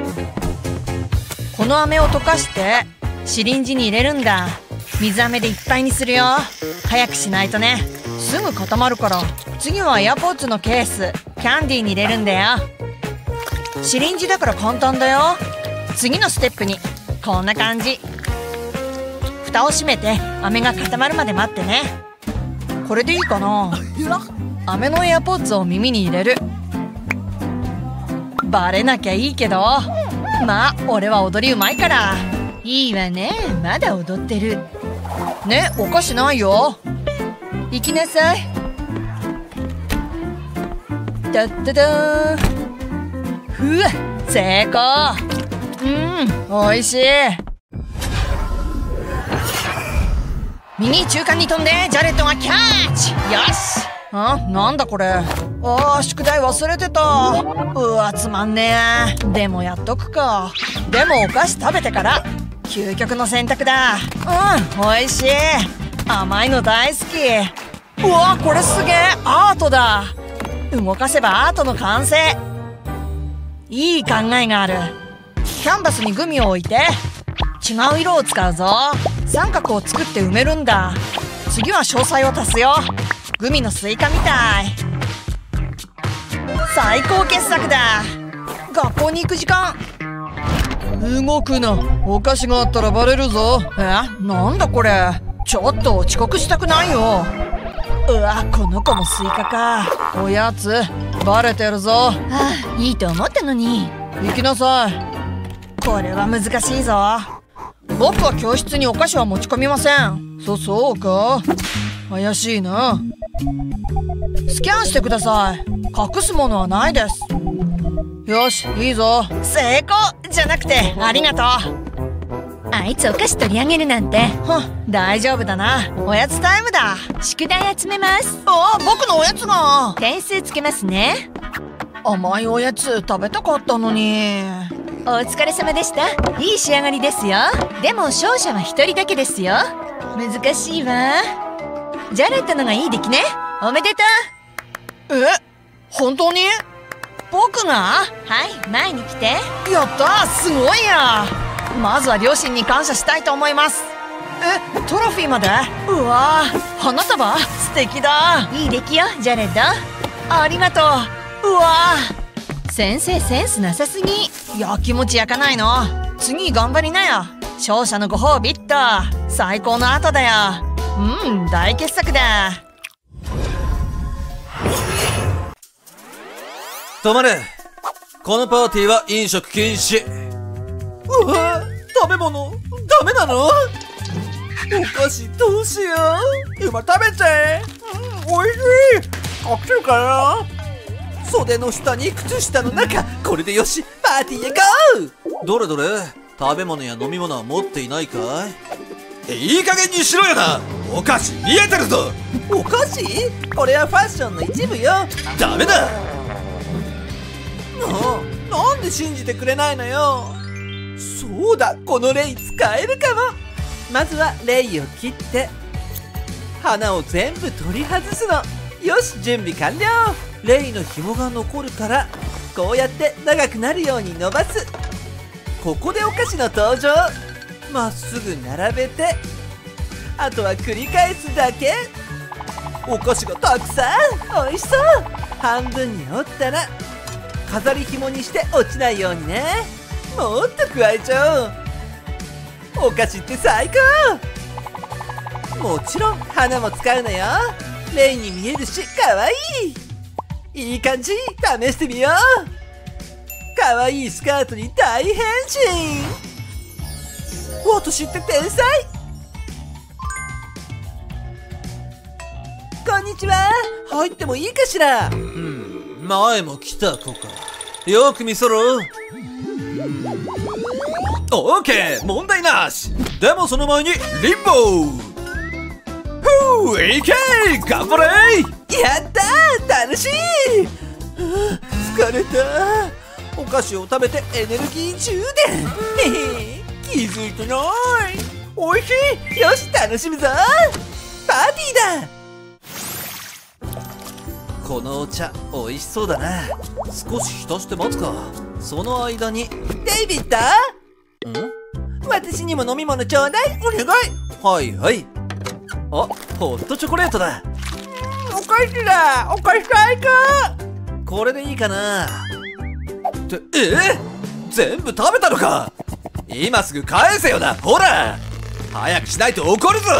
この飴を溶かしてシリンジに入れるんだ。水飴でいっぱいにするよ。早くしないとね。 すぐ固まるから。 次はエアポッツのケース、キャンディーに入れるんだよ。シリンジだから簡単だよ。次のステップにこんな感じ。蓋を閉めて飴が固まるまで待ってね。 これでいいかな。 飴のエアポッツを耳に入れる。バレなきゃいいけど、まあ俺は踊りうまいから。 いいわね、まだ踊ってる。 ね、お菓子ないよ。 行きなさい。 ダッダダーン。ふわ、成功。おいしい。右中間に飛んでジャレットがキャッチ。よし。 なんだこれ。 宿題忘れてた。うわ、つまんねえ。でもやっとくか。でもお菓子食べてから究極の選択だ。おいしい。 甘いの大好き。うわ、これすげえアートだ。動かせばアートの完成。いい考えがある。キャンバスにグミを置いて違う色を使うぞ。三角を作って埋めるんだ。次は詳細を足すよ。グミのスイカみたい。最高傑作だ。学校に行く時間。動くな。お菓子があったらバレるぞ。なんだこれ。ちょっと遅刻したくないよ。うわ、この子もスイカか。おやつバレてるぞ。 いいと思ったのに。 行きなさい。これは難しいぞ。僕は教室にお菓子は持ち込みません。そうか。怪しいな。スキャンしてください。隠すものはないです。よし、いいぞ。成功じゃなくてありがとう。 あいつお菓子取り上げるなんて。 大丈夫だな。おやつタイムだ。 宿題集めます。 僕のおやつが。 点数つけますね。 甘いおやつ食べたかったのに。 お疲れ様でした。いい仕上がりですよ。でも勝者は一人だけですよ。難しいわ。ジャレットのがいい出来ね。おめでとう。 本当に？僕が？ はい、前に来て。 やったー、すごいや。まずは両親に感謝したいと思います。トロフィーまで？うわー、花束素敵だ。 いい出来よ、ジャレット。 ありがとう。うわー、先生センスなさすぎ。 焼きもち焼かないの。次頑張りなよ。勝者のご褒美っと。最高の後だよ。大傑作だ。 止まれ。このパーティーは飲食禁止。うわ、食べ物ダメなの？お菓子どうしよう。今食べて。おいしい。隠せるかな。袖の下に靴下の中。これでよし、パーティーへゴー。どれどれ、食べ物や飲み物は持っていないかい？いい加減にしろよな。お菓子見えてるぞ。お菓子？これはファッションの一部よ。ダメだ。なんで信じてくれないのよ。そうだ、このレイ使えるかも。まずはレイを切って花を全部取り外すの。よし、準備完了。レイの紐が残るからこうやって長くなるように伸ばす。ここでお菓子の登場。まっすぐ並べてあとは繰り返すだけ。お菓子がたくさん。おいしそう。半分に折ったら飾り紐にして落ちないようにね。もっと加えちゃおう。お菓子って最高。もちろん花も使うのよ。レイに見えるしかわいい。いい感じ。試してみよう。かわいいスカートに大変身。私って天才。こんにちは。入ってもいいかしら。前も来た子か。よく見せろ。オーケー、問題なし。でもその前にリンボー。ふう、いけー、頑張れー。やったー、楽しい。疲れた。お菓子を食べてエネルギー充電。気づいてない。おいしい。よし、楽しむぞ。パーティーだ。このお茶おいしそうだな。少し浸して待つか。その間にデイビッド。私にも飲み物ちょうだい。お願い。はいはい。あ、ホットチョコレートだ。お菓子だ。お菓子最高。これでいいかな。って全部食べたのか。今すぐ返せよな。ほら早くしないと怒るぞ。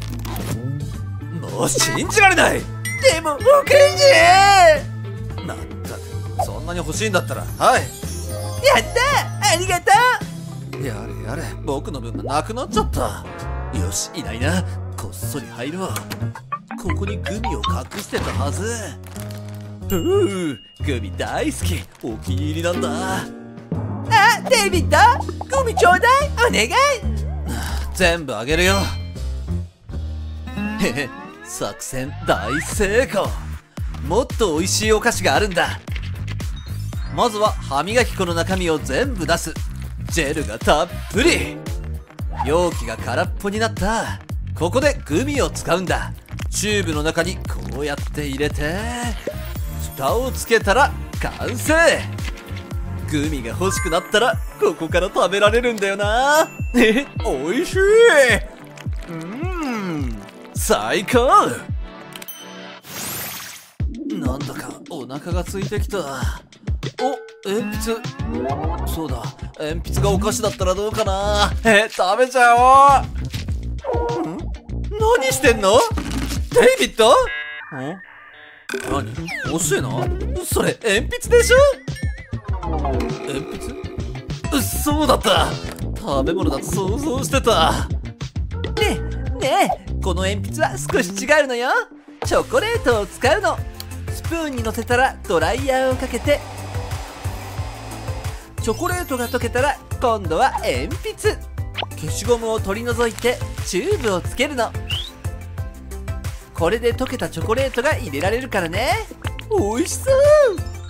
もう信じられない。でもおかしい。まったく、そんなに欲しいんだったら。はい、やった。ありがとう。やれやれ、僕の分がなくなっちゃった。よし、いないな。こっそり入るわ。ここにグミを隠してたはず。グミ大好き。お気に入りなんだ。あ、デイビッド、グミちょうだい。お願い。全部あげるよ。へへ、作戦大成功。もっと美味しいお菓子があるんだ。まずは歯磨き粉の中身を全部出す。ジェルがたっぷり。容器が空っぽになった。 ここでグミを使うんだ。チューブの中にこうやって入れて蓋をつけたら完成。グミが欲しくなったらここから食べられるんだよな。おいしい。最高。なんだかお腹が空いてきた。お、鉛筆。そうだ、鉛筆がお菓子だったらどうかな。食べちゃおう。何してんのデイビッド？何？遅いな。それ鉛筆でしょ？鉛筆？そうだった。食べ物だと想像してた。ねえ、この鉛筆は少し違うのよ。チョコレートを使うの。スプーンにのせたらドライヤーをかけて、チョコレートが溶けたら今度は鉛筆。消しゴムを取り除いてチューブをつけるの。これで溶けたチョコレートが入れられるからね。おいしそう。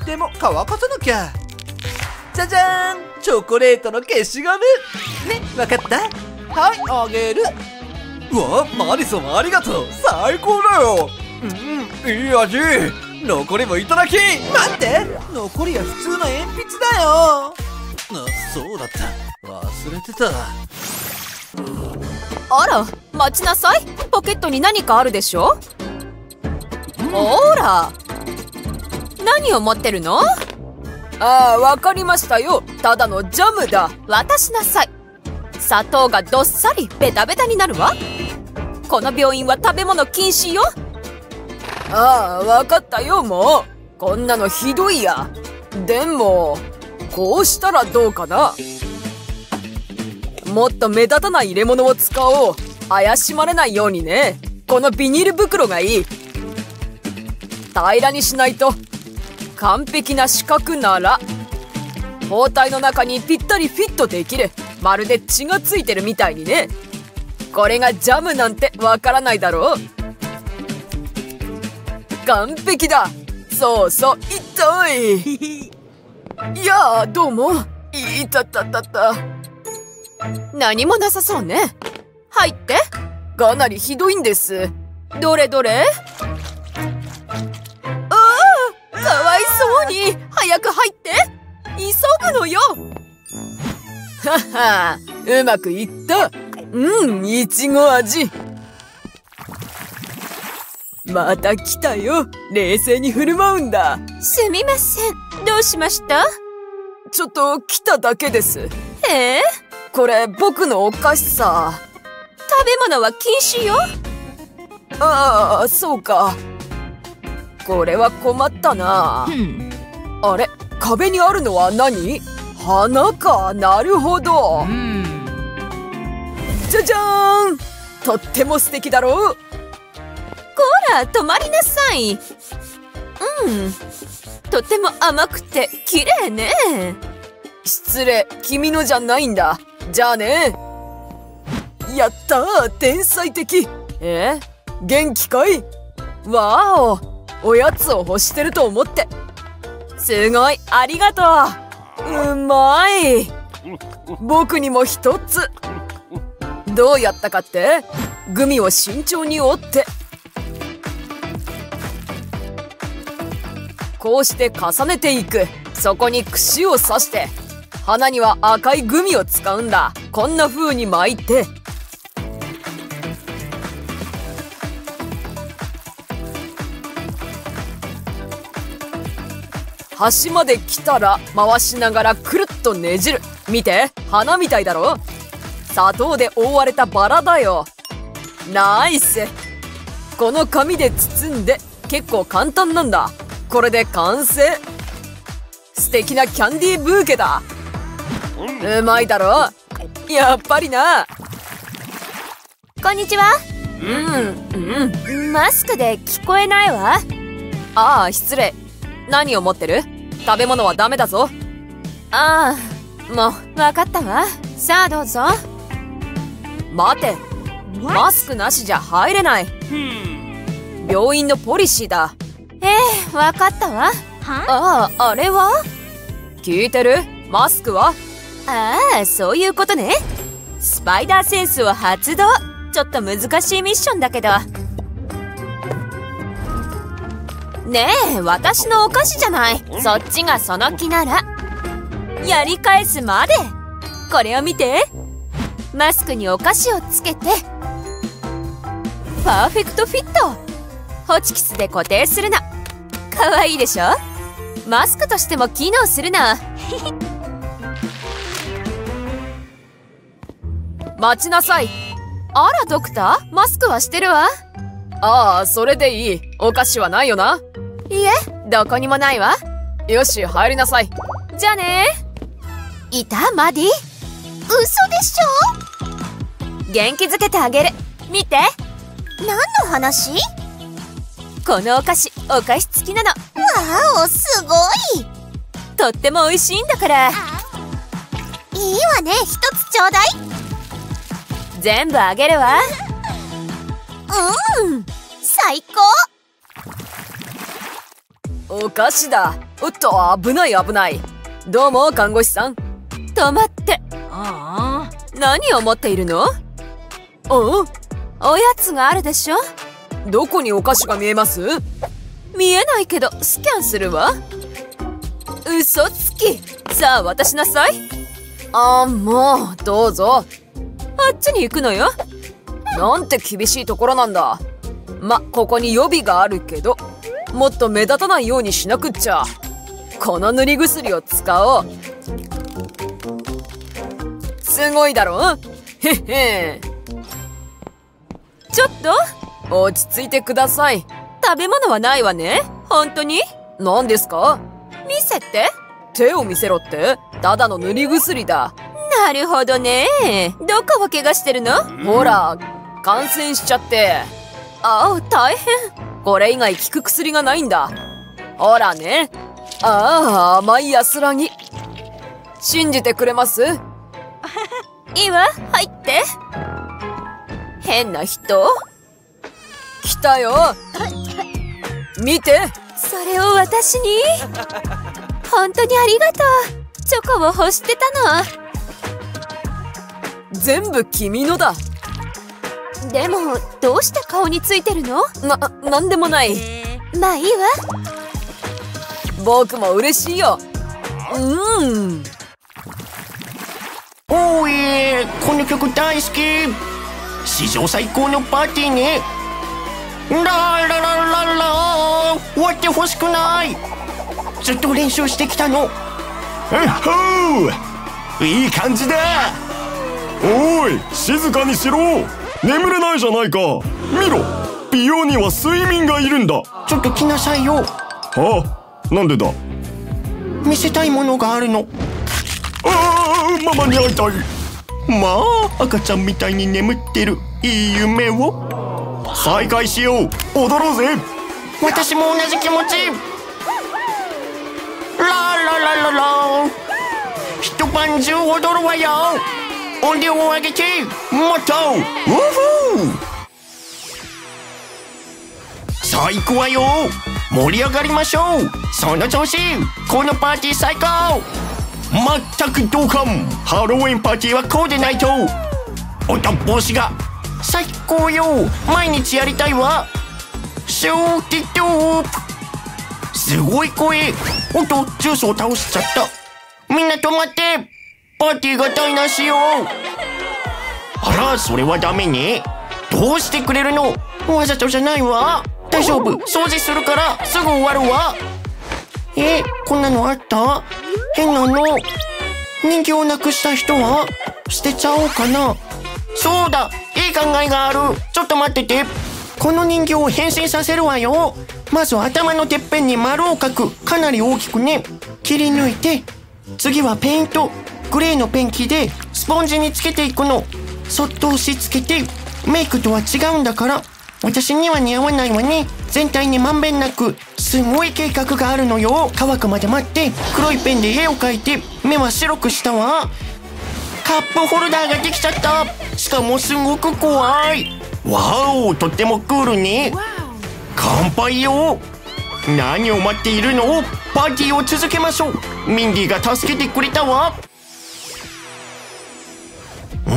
でも乾かさなきゃ。じゃじゃーん、チョコレートの消しゴムね、わかった。はい、あげる。うわ、マリソンありがとう。最高だよ。いい味。残りもいただき。待って、残りは普通の鉛筆だよ。そうだった、忘れてた。 あら、待ちなさい。ポケットに何かあるでしょ。ほら、何を持ってるの？ ああ、わかりましたよ。ただのジャムだ。 渡しなさい。砂糖がどっさりベタベタになるわ。この病院は食べ物禁止よ。 ああ、わかったよ。もうこんなのひどいや。でもこうしたらどうかな。もっと目立たない入れ物を使おう。怪しまれないようにね。このビニール袋がいい。平らにしないと。完璧な四角なら包帯の中にぴったりフィットできる。まるで血がついてるみたいにね。これがジャムなんてわからないだろう。完璧だ。そうそう、痛い。いやー、どうも。いたたたた。 何もなさそうね。入って。 かなりひどいんです。 どれどれ。かわいそうに。早く入って。急ぐのよ。 はは、うまくいった。いちご味。また来たよ。冷静に振る舞うんだ。 すみません。どうしました？ ちょっと来ただけです。 え？ これ僕のお菓子さ。 食べ物は禁止よ。 ああ、そうか。これは困ったな。あれ、壁にあるのは何？花か。なるほど。じゃじゃーん。とっても素敵だろう。 こら、止まりなさい。とっても甘くて綺麗ね。 失礼、君のじゃないんだ。じゃあね。やったー、天才的。元気かい？わーお、おやつを欲してると思って。すごい、ありがとう。うまい。僕にも一つ。どうやったかって？グミを慎重に折ってこうして重ねていく。そこに串を刺して、花には赤いグミを使うんだ。こんな風に巻いて、端まで来たら回しながらくるっとねじる。見て、花みたいだろ。砂糖で覆われたバラだよ。ナイス。この紙で包んで、結構簡単なんだ。これで完成。素敵なキャンディーブーケだ。うまいだろ。やっぱりな。 こんにちは。マスクで聞こえないわ。 ああ、失礼。何を持ってる？食べ物はダメだぞ。 ああ、もう分かったわ。さあどうぞ。 待て、マスクなしじゃ入れない。病院のポリシーだ。 分かったわ。ああ、あれは？ 聞いてる？マスクは？ ああ、そういうことね。スパイダーセンスを発動。 ちょっと難しいミッションだけど。ねえ、私のお菓子じゃない。そっちがその気ならやり返すまで。これを見て。マスクにお菓子をつけてパーフェクトフィット。ホチキスで固定するの。かわいいでしょ。マスクとしても機能するの。 待ちなさい。 あらドクター、マスクはしてるわ。 ああ、それでいい。お菓子はないよな。 いえ、どこにもないわ。 よし、入りなさい。 じゃあね。いたマディ。嘘でしょ。元気づけてあげる。見て。 何の話？ このお菓子、お菓子付きなの。わお、すごい。 とっても美味しいんだから。 いいわね、一つちょうだい。 全部あげるわ。 最高。お菓子だ。おっと、危ない危ない。どうも看護師さん。 止まって。何を持っているの？おやつがあるでしょ。 どこにお菓子が見えます？ 見えないけどスキャンするわ。嘘つき。さあ渡しなさい。 もうどうぞ。 あっちに行くのよ。 なんて厳しいところなんだ。ここに予備があるけど、もっと目立たないようにしなくっちゃ。この塗り薬を使おう。すごいだろ。へっへ。 ちょっと落ち着いてください。 食べ物はないわね。本当に？ 何ですか？ 見せて。 手を見せろって？ただの塗り薬だ。 なるほどね。どこを怪我してるの？ ほら、感染しちゃって。 大変。 これ以外効く薬がないんだ。ほらね。甘い安らぎ。信じてくれます？ いいわ、入って。変な人？ 来たよ。見て。 それを私に？本当にありがとう。チョコを欲してたの。 全部君のだ。 でもどうして顔についてるの？ なんでもない。 まあいいわ。 僕も嬉しいよ。 おい、この曲大好き。史上最高のパーティーね。ラララララ、終わってほしくない。ずっと練習してきたの。 いい感じだ。おい、静かにしろ。眠れないじゃないか。見ろ、美容には睡眠がいるんだ。 ちょっと来なさいよ。 なんでだ？ 見せたいものがあるの。 ママに会いたい。 まあ、赤ちゃんみたいに眠ってるいい夢を。 再会しよう。踊ろうぜ。 私も同じ気持ち。ラララララ、一晩中踊るわよ。音量を上げてもっとウフー。さあ行くわよ。盛り上がりましょう。その調子。このパーティー最高。まったく同感。ハロウィンパーティーはこうでないと。おた帽子が最高よ。毎日やりたいわ。シューティッドープ。すごい声。おっと、ジュースを倒しちゃった。みんな止まって。パーティーが台無しよ。あら、それはダメね。どうしてくれるの？わざとじゃないわ。大丈夫、掃除するからすぐ終わるわ。こんなのあった？変なの。人形をなくした人は捨てちゃおうかな。そうだ、いい考えがある。ちょっと待ってて。この人形を変身させるわよ。まず頭のてっぺんに丸を描く。かなり大きくね。切り抜いて、次はペイント。グレーのペンキでスポンジにつけていくの。そっと押し付けて。メイクとは違うんだから。私には似合わないわね。全体にまんべんなく。すごい計画があるのよ。乾くまで待って、黒いペンで絵を描いて、目は白くしたわ。カップホルダーができちゃった。しかもすごく怖い。わお、とってもクールね。乾杯よ。何を待っているの？パーティーを続けましょう。ミンディが助けてくれたわ。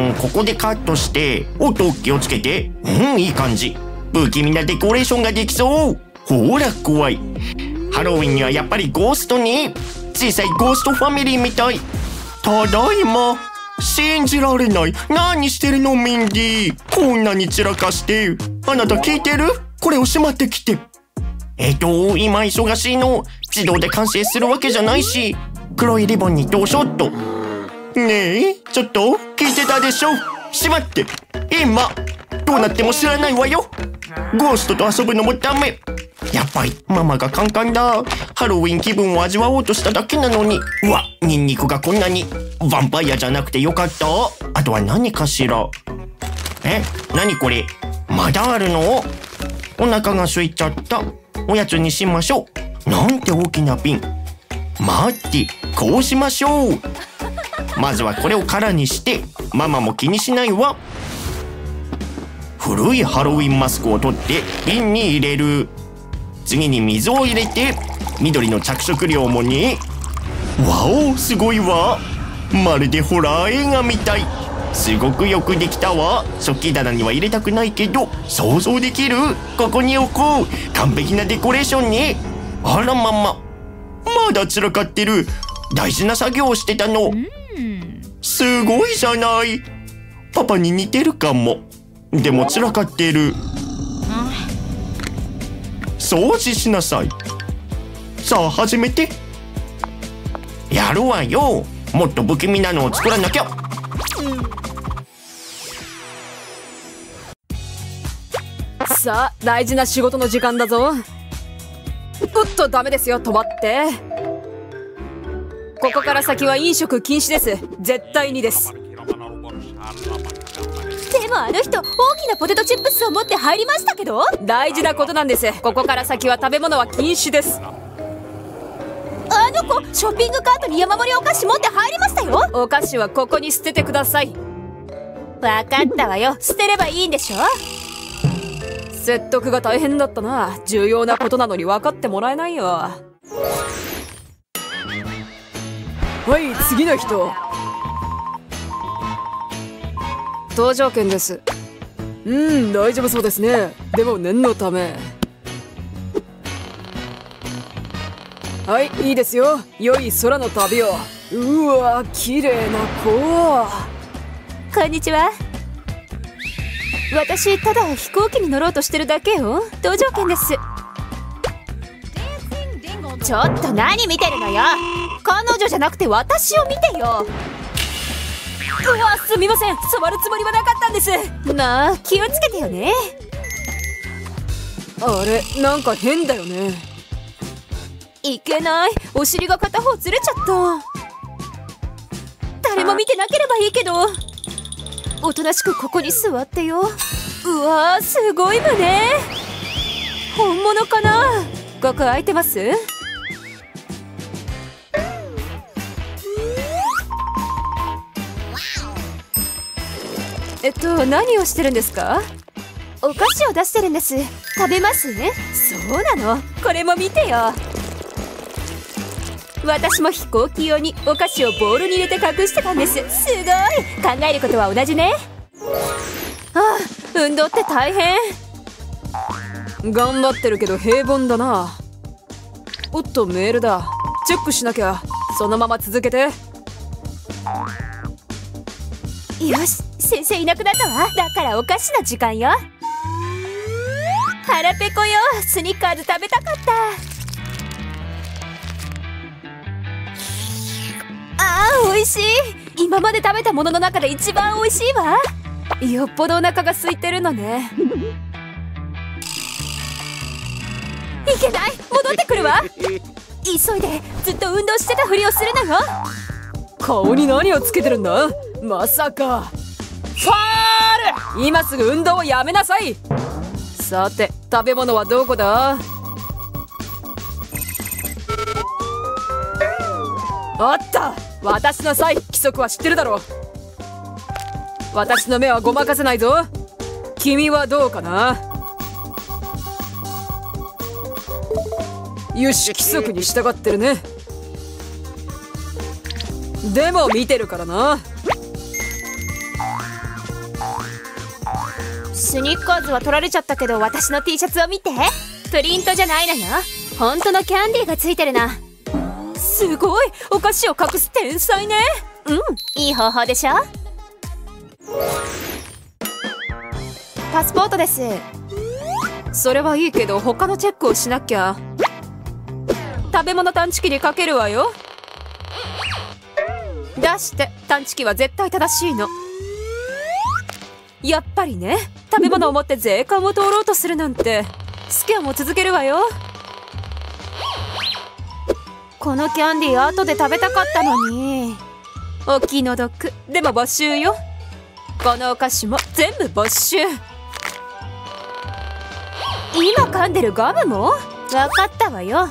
ここでカットして、おっと気をつけて。いい感じ。不気味なデコレーションができそう。ほら怖い。ハロウィンにはやっぱりゴーストに。小さいゴーストファミリーみたい。ただいま。信じられない。何してるのミンディ。こんなに散らかして。あなた聞いてる？これをしまってきて。今忙しいの。自動で完成するわけじゃないし。黒いリボンにどうしよっと。ねえ、ちょっと聞いてたでしょ。しまって。今どうなっても知らないわよ。ゴーストと遊ぶのもダメ。やっぱりママがカンカンだ。ハロウィン気分を味わおうとしただけなのに。うわ、ニンニクがこんなに。ヴァンパイアじゃなくてよかった。あとは何かしら。何これ。まだあるの？お腹が空いちゃった。おやつにしましょう。なんて大きな瓶。待って、こうしましょう。まずはこれを空にして、ママも気にしないわ。古いハロウィンマスクを取って瓶に入れる。次に水を入れて、緑の着色料もね。わお、すごいわ。まるでホラー映画みたい。すごくよくできたわ。食器棚には入れたくないけど、想像できる？ここに置こう。完璧なデコレーションね。あらまま。まだ散らかってる。大事な作業をしてたの。すごいじゃない。パパに似てるかも。でも散らかってる。掃除しなさい。さあ始めて。やるわよ。もっと不気味なのを作らなきゃ。 さあ大事な仕事の時間だぞ。おっとダメですよ、止まって。ここから先は飲食禁止です。絶対にです。 でもあの人大きなポテトチップスを持って入りましたけど。 大事なことなんです。ここから先は食べ物は禁止です。 あの子ショッピングカートに山盛りお菓子持って入りましたよ。 お菓子はここに捨ててください。 分かったわよ。捨てればいいんでしょ。 説得が大変だったな。重要なことなのに分かってもらえないよ。はい次の人。搭乗券です。大丈夫そうですね。でも念のため。はいいいですよ。良い空の旅を。うわ綺麗な子。 こんにちは。私ただ飛行機に乗ろうとしてるだけよ。搭乗券です。ちょっと何見てるのよ。彼女じゃなくて私を見てよ。 うわすみません、触るつもりはなかったんです。 なあ気をつけてよね。 あれなんか変だよね。 いけない。お尻が片方ずれちゃった。誰も見てなければいいけど。おとなしくここに座ってよ。うわーすごい胸。本物かな。ここ空いてます？何をしてるんですか？お菓子を出してるんです。食べます？そうなの。これも見てよ。私も飛行機用にお菓子をボウルに入れて隠してたんです。すごい。考えることは同じね。運動って大変。 頑張ってるけど平凡だな。おっとメールだ。チェックしなきゃ。そのまま続けて。 よし先生いなくなったわ。だからお菓子の時間よ。腹ペコよ。スニッカーズ食べたかった。美味しい。今まで食べたものの中で一番美味しいわ。よっぽどお腹が空いてるのね。いけない。戻ってくるわ。急いで。ずっと運動してたふりをするのよ。 顔に何をつけてるんだ。まさかファール。今すぐ運動をやめなさい。さて食べ物はどこだ。あった。渡しなさい。規則は知ってるだろう。私の目はごまかせないぞ。君はどうかな。よし規則に従ってるね。でも見てるからな。 スニッカーズは取られちゃったけど、私の T シャツを見て。プリントじゃないのよ。本当のキャンディーがついてるな。すごい、お菓子を隠す天才ね。うん、いい方法でしょ。パスポートです。 それはいいけど他のチェックをしなきゃ。食べ物探知機にかけるわよ。出して。探知機は絶対正しいの。やっぱりね。食べ物を持って税関を通ろうとするなんて。スキャンも続けるわよ。 このキャンディー後で食べたかったのに。 お気の毒。でも没収よ。このお菓子も全部没収。 今噛んでるガムも？分かったわよ。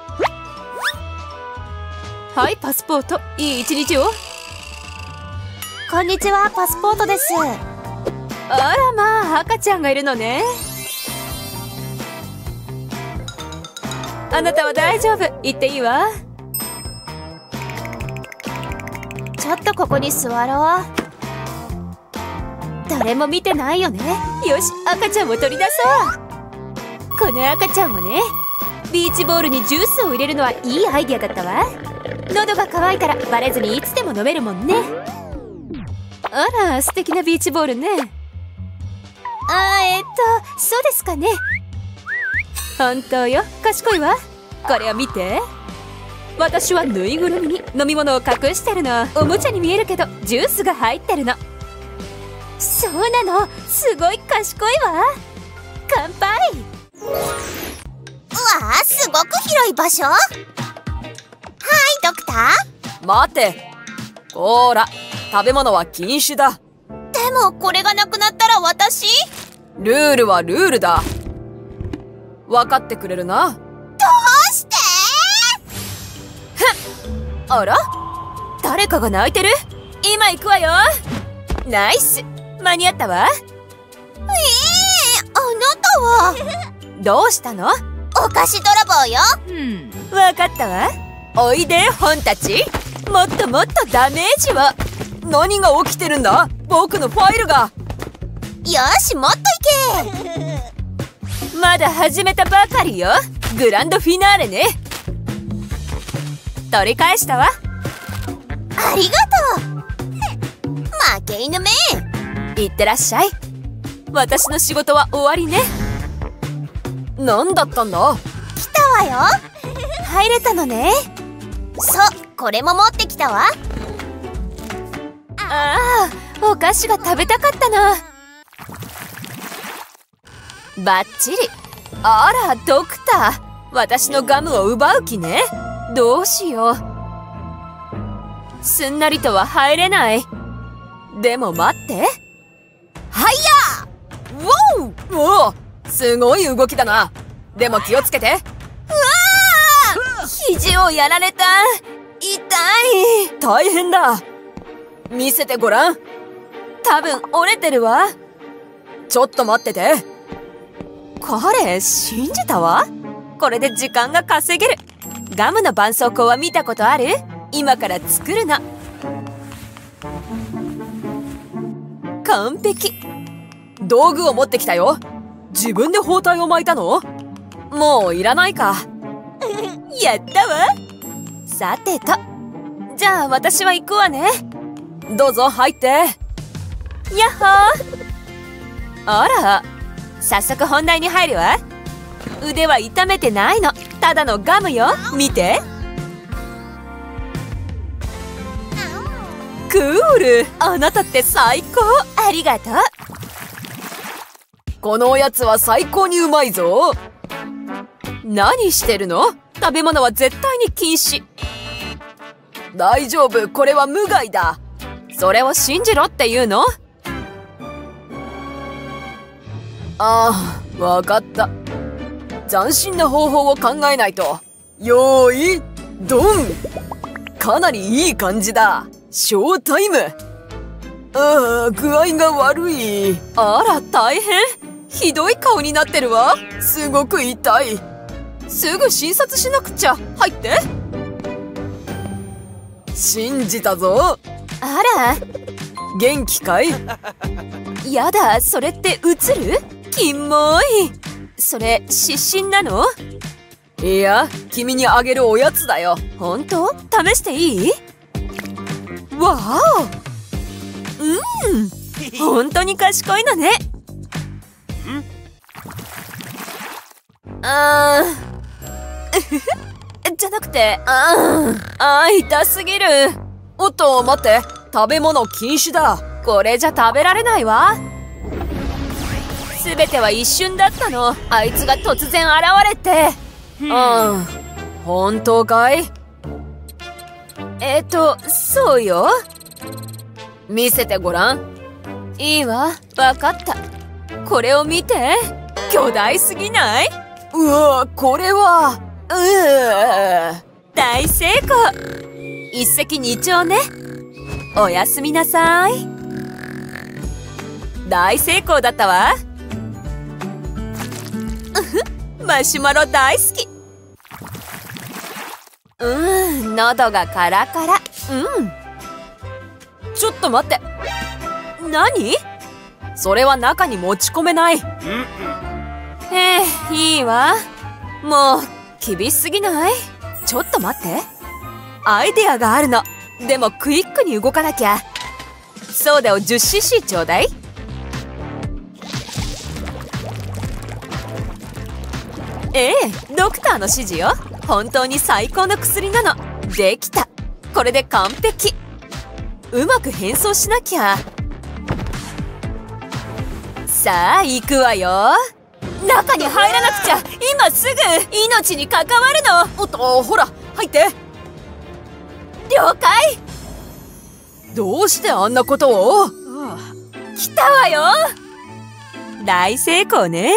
はい、パスポート。いい一日を。 こんにちは、パスポートです。 あらまあ、赤ちゃんがいるのね。あなたは大丈夫。行っていいわ。 ちょっとここに座ろう。誰も見てないよね。 よし、赤ちゃんを取り出そう。 この赤ちゃんもね、ビーチボールにジュースを入れるのはいいアイディアだったわ。喉が渇いたらバレずにいつでも飲めるもんね。 あら、素敵なビーチボールね。 そうですかね。 本当よ。賢いわ。これを見て。私はぬいぐるみに飲み物を隠してるの。おもちゃに見えるけどジュースが入ってるの。 そうなの。すごい賢いわ。乾杯。 うわあ、すごく広い場所。はい、ドクター。 待て。ほら、食べ物は禁止だ。 でもこれがなくなったら私。 ルールはルールだ。分かってくれるな。 どうして？ あら？誰かが泣いてる？今行くわよ。ナイス。間に合ったわ。 あなたはどうしたの？ お菓子泥棒よ。 分かったわ。おいで、本たち。もっともっとダメージを。何が起きてるんだ？僕のファイルが。 よし、もっといけ。 まだ始めたばかりよ。グランドフィナーレね。取り返したわ。 ありがとう。負け犬め。 いってらっしゃい。私の仕事は終わりね。何だったんだ？ 来たわよ。 入れたのね。 そう、これも持ってきたわ。 ああ、お菓子が食べたかったの。 バッチリ。あら、ドクター。私のガムを奪う気ね。どうしよう。すんなりとは入れない。でも待って。はいやー！ウォー！おお！すごい動きだな。でも気をつけて。うわー！肘をやられた。痛い。大変だ。見せてごらん。多分折れてるわ。ちょっと待ってて。彼、信じたわ。これで時間が稼げる。ガムの絆創膏は見たことある？今から作るの。完璧。道具を持ってきたよ。自分で包帯を巻いたの？もういらないか。やったわ。さてと。じゃあ私は行くわね。どうぞ入って。やっほー。あら、早速本題に入るわ。腕は痛めてないの。ただのガムよ。見て。クール。あなたって最高。ありがとう。このおやつは最高にうまいぞ。何してるの？食べ物は絶対に禁止。大丈夫、これは無害だ。それを信じろって言うの？ああ、わかった。斬新な方法を考えないと。よーい、ドン。かなりいい感じだ。ショータイム。ああ、具合が悪い。あら、大変。ひどい顔になってるわ。すごく痛い。すぐ診察しなくちゃ。入って。信じたぞ。 あら、 元気かい？ やだ、それって映る？キモい。それ失神なの？ いや、君にあげるおやつだよ。 本当？試していい？わお、本当に賢いのね。じゃなくて、痛すぎる。 おっと、待って。食べ物禁止だ。 これじゃ食べられないわ。すべては一瞬だったの。あいつが突然現れて。 本当かい？ そうよ。 見せてごらん。 いいわ、わかった。これを見て。巨大すぎない？ うわ、これは。 大成功。一石二鳥ね。おやすみなさい。大成功だったわ。マシュマロ大好き。喉がカラカラ。 ちょっと待って。 何？ それは中に持ち込めない。 いいわ。もう厳しすぎない？ちょっと待って。アイデアがあるの。でもクイックに動かなきゃ。ソーダを 10cc ちょうだい。ドクターの指示よ。本当に最高の薬なの。できた。これで完璧。うまく変装しなきゃ。さあ行くわよ。中に入らなくちゃ。今すぐ命に関わるの。 おっと、ほら入って。 了解。 どうしてあんなことを？ 来たわよ。大成功ね。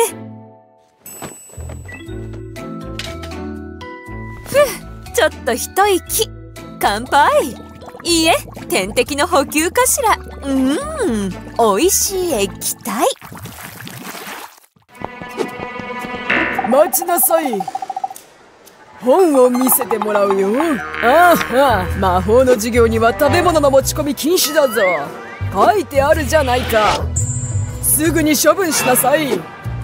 ちょっと一息。乾杯。いいえ、点滴の補給かしら。美味しい液体。 待ちなさい。本を見せてもらうよ。魔法の授業には食べ物の持ち込み禁止だぞ。書いてあるじゃないか。すぐに処分しなさい。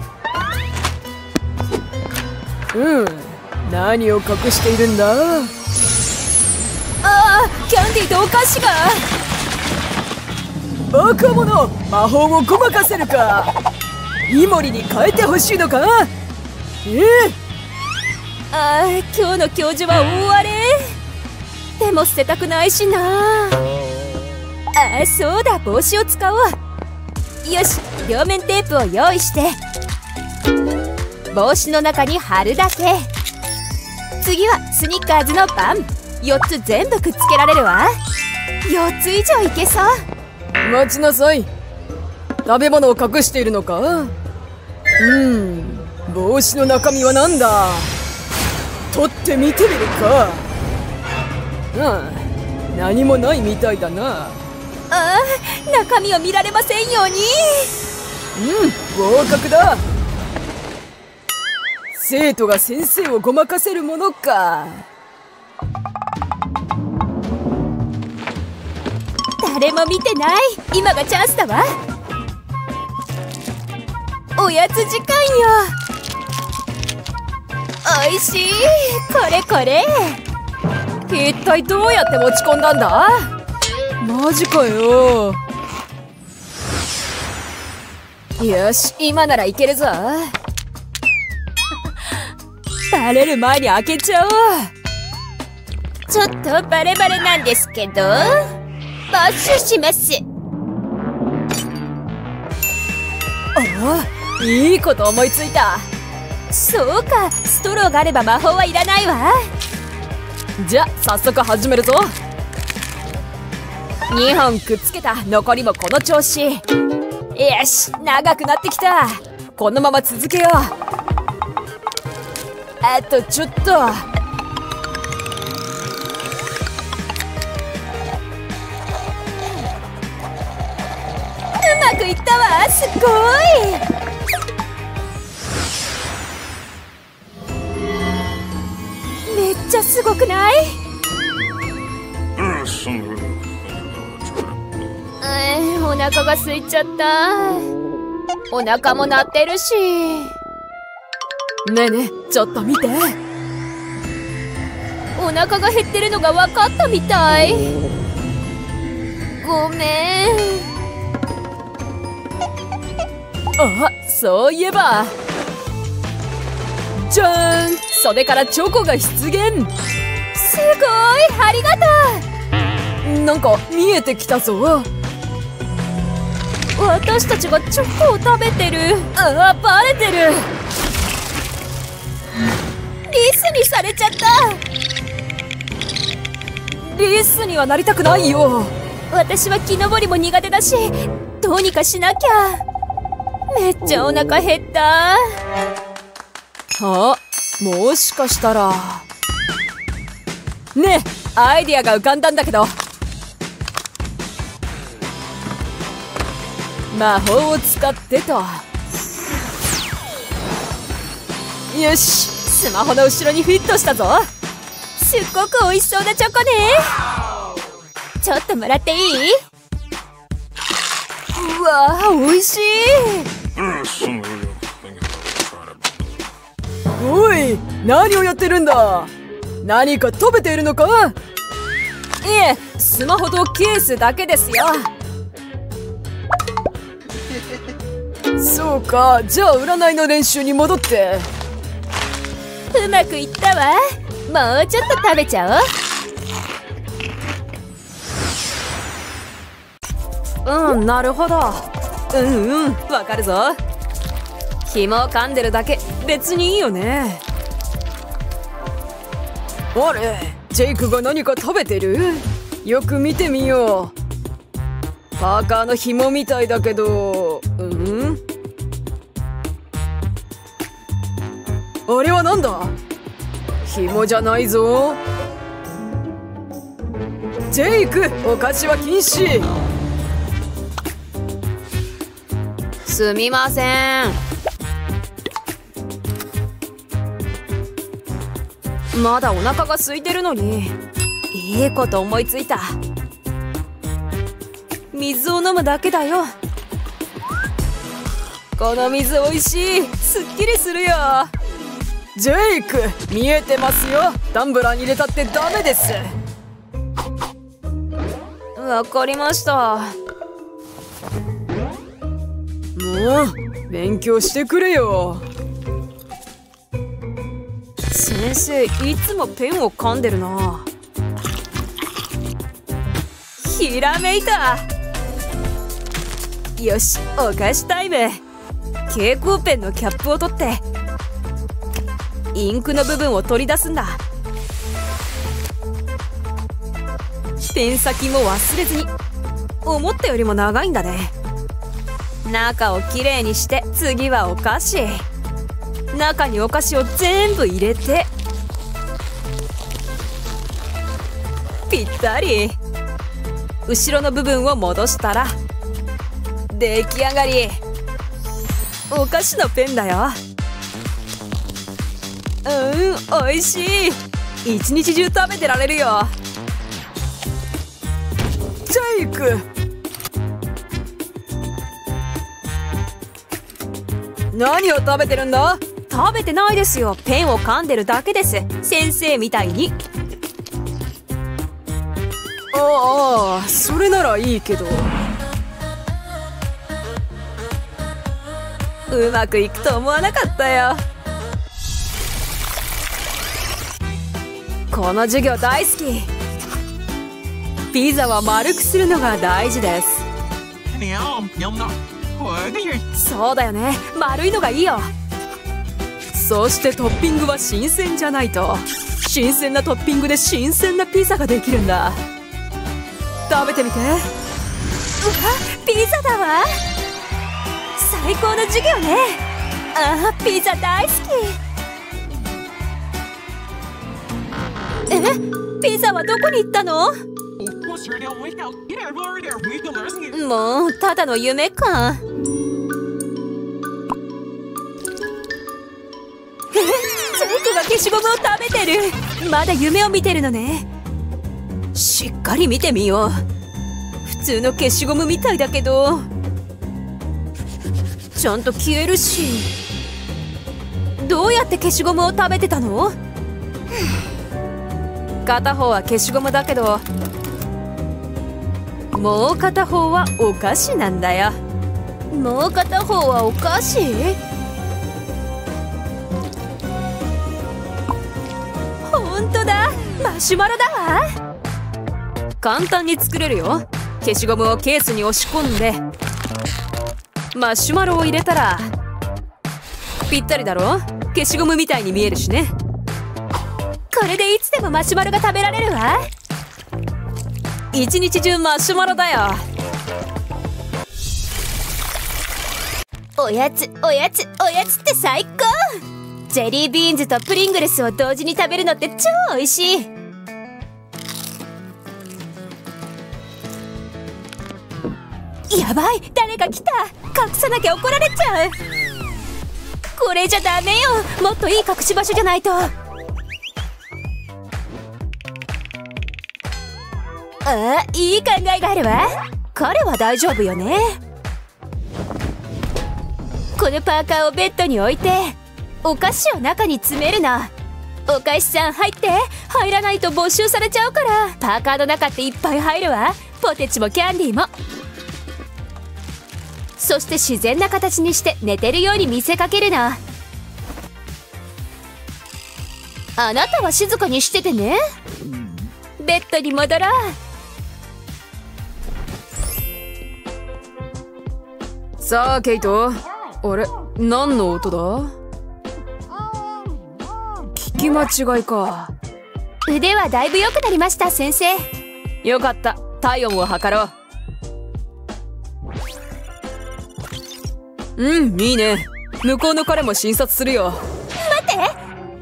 何を隠しているんだ？ キャンディーとお菓子が。 バカ者、魔法をごまかせるか。イモリに変えてほしいのか？ 今日の教授は大荒れ。でも捨てたくないしな。そうだ、帽子を使おう。よし、両面テープを用意して、帽子の中に貼るだけ。次はスニッカーズのパン。4つ全部くっつけられるわ。4つ以上いけそう。 待ちなさい。食べ物を隠しているのか？帽子の中身はなんだ？取ってみてみるか。何もないみたいだな。 中身を見られませんように。 合格だ。生徒が先生をごまかせるものか。 誰も見てない。今がチャンスだわ。おやつ時間よ。おいしい。これこれ。 一体どうやって持ち込んだんだ？マジかよ。よし、今ならいけるぞ。 バレる前に開けちゃおう。ちょっとバレバレなんですけど、没収します。 いいこと思いついた。 そうか、ストローがあれば魔法はいらないわ。 じゃあ早速始めるぞ。2本くっつけた。残りもこの調子。よし、長くなってきた。このまま続けよう。あとちょっと。うまくいったわ。すごい。めっちゃすごくない？お腹が空いちゃった。お腹も鳴ってるし。 ねえねえ、ちょっと見て。 お腹が減ってるのが分かったみたい。ごめん。 あ、そういえば。じゃーん、袖からチョコが出現。 すごい、ありがとう。 なんか見えてきたぞ。 私たちがチョコを食べてる。 あ、バレてる。 リスにされちゃった。 リスにはなりたくないよ。 私は木登りも苦手だし、どうにかしなきゃ。めっちゃお腹減った。 あ、もしかしたら。ねえ、アイディアが浮かんだんだけど。魔法を使ってと。よし、スマホの後ろにフィットしたぞ。 すっごく美味しそうなチョコね。ちょっともらっていい？ うわー、美味しい。おい、何をやってるんだ。何か食べているのか？いえ、スマホとケースだけですよ。そうか、じゃあ占いの練習に戻って。 うまくいったわ。もうちょっと食べちゃおう。なるほど。わかるぞ。紐を噛んでるだけ、別にいいよね。あれ、ジェイクが何か食べてる？よく見てみよう。パーカーの紐みたいだけど、あれはなんだ？紐じゃないぞ。ジェイク、お菓子は禁止。すみません。まだお腹が空いてるのに。いいこと思いついた。水を飲むだけだよ。この水おいしい。すっきりするよ。ジェイク、見えてますよ。タンブラーに入れたってダメです。わかりました。もう勉強してくれよ。先生、いつもペンを噛んでるな。ひらめいた。よし、お菓子タイム。蛍光ペンのキャップを取ってインクの部分を取り出すんだ。ペン先も忘れずに。思ったよりも長いんだね。中をきれいにして、次はお菓子。中にお菓子を全部入れて、ぴったり。後ろの部分を戻したら出来上がり。お菓子のペンだよ。おいしい。一日中食べてられるよ。ジェイク、何を食べてるんだ？食べてないですよ。ペンを噛んでるだけです。先生みたいに。ああ、それならいいけど。うまくいくと思わなかったよ。この授業大好き。ピザは丸くするのが大事です。そうだよね、丸いのがいいよ。そしてトッピングは新鮮じゃないと。新鮮なトッピングで新鮮なピザができるんだ。食べてみて。うわ、 ピザだわ。最高の授業ね。ああ、ピザ大好き。ピザはどこに行ったの？もうただの夢か。ジェイクが消しゴムを食べてる。まだ夢を見てるのね。 しっかり見てみよう。 普通の消しゴムみたいだけどちゃんと消えるし。どうやって消しゴムを食べてたの？片方は消しゴムだけどもう片方はお菓子なんだよ。もう片方はお菓子？ほんとだ、マシュマロだわ。簡単に作れるよ。消しゴムをケースに押し込んでマシュマロを入れたらぴったりだろ。消しゴムみたいに見えるしね。これでいつでもマシュマロが食べられるわ。一日中マシュマロだよ。 おやつおやつおやつって最高。ジェリービーンズとプリングルスを同時に食べるのって超美味しい。やばい、誰か来た。隠さなきゃ怒られちゃう。これじゃダメよ。もっといい隠し場所じゃないと。いい考えがあるわ。彼は大丈夫よね。このパーカーをベッドに置いてお菓子を中に詰めるの。お菓子さん入って。入らないと没収されちゃうから。パーカーの中っていっぱい入るわ。ポテチもキャンディーも。そして自然な形にして寝てるように見せかけるの。あなたは静かにしててね。ベッドに戻ろう。 さあケイト、あれ何の音だ？聞き間違いか。 腕はだいぶ良くなりました先生。 よかった、体温を測ろう。いいね。向こうの彼も診察するよ。 待って。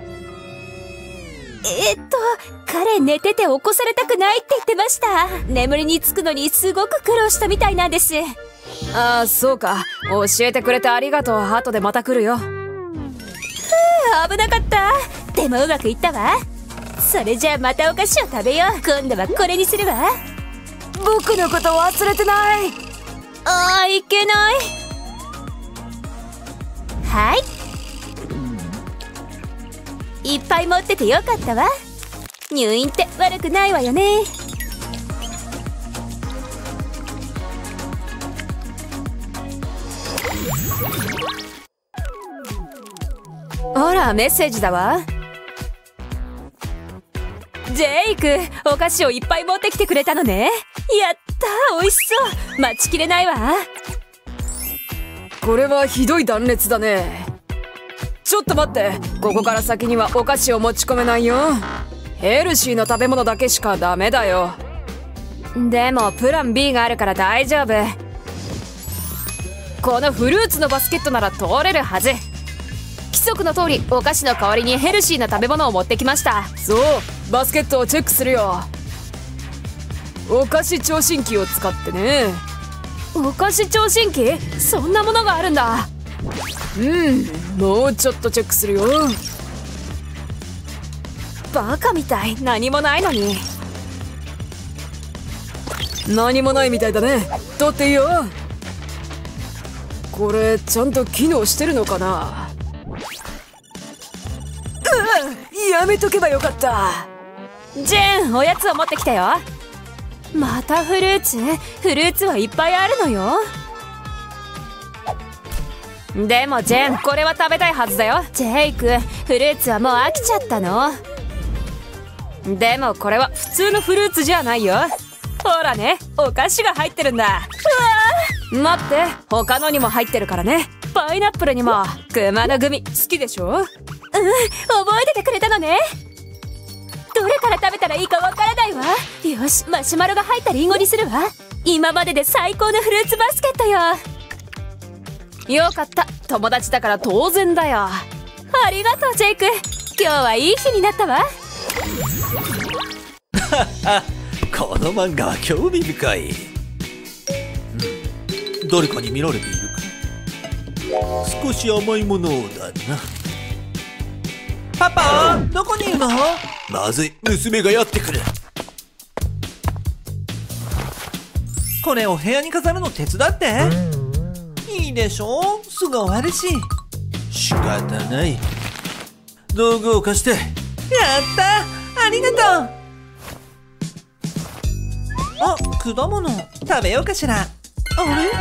彼寝てて起こされたくないって言ってました。眠りにつくのにすごく苦労したみたいなんです。 ああ、そうか。教えてくれてありがとう。後でまた来るよ。 危なかった。でもうまくいったわ。それじゃあまたお菓子を食べよう。今度はこれにするわ。 僕のこと忘れてない。 いけない。はい、いっぱい持っててよかったわ。入院って悪くないわよね。 ほら、メッセージだわ。 ジェイク、お菓子をいっぱい持ってきてくれたのね。やったー、美味しそう。待ちきれないわ。 これはひどい断裂だね。ちょっと待って、ここから先にはお菓子を持ち込めないよ。ヘルシーな食べ物だけしかダメだよ。でもプラン B があるから大丈夫。このフルーツのバスケットなら通れるはず。規則の通りお菓子の代わりにヘルシーな食べ物を持ってきました。そう、バスケットをチェックするよ。お菓子聴診器を使ってね。お菓子聴診器？そんなものがあるんだ。もうちょっとチェックするよ。バカみたい、何もないのに。何もないみたいだね。取っていいよ。これちゃんと機能してるのかな。やめとけばよかった。 ジェーン、おやつを持ってきたよ。またフルーツ？フルーツはいっぱいあるのよ。 でもジェーン、これは食べたいはずだよ。 ジェイク、フルーツはもう飽きちゃったの。 でもこれは普通のフルーツじゃないよ。ほらね、お菓子が入ってるんだ。待って、他のにも入ってるからね。パイナップルにも。クマのグミ好きでしょ？ 覚えててくれたのね。どれから食べたらいいかわからないわ。よし、マシュマロが入ったリンゴにするわ。今までで最高のフルーツバスケットよ。 よかった、友達だから当然だよ。 ありがとうジェイク、今日はいい日になったわ。 この漫画は興味深い。誰かに見られているか？少し甘いものだな。 パパ、どこにいるの？ まずい、娘がやってくる。 これを部屋に飾るの手伝って。いいでしょ、すぐ終わるし。仕方ない。道具を貸して。やった、ありがとう。あ、果物食べようかしら。あれ、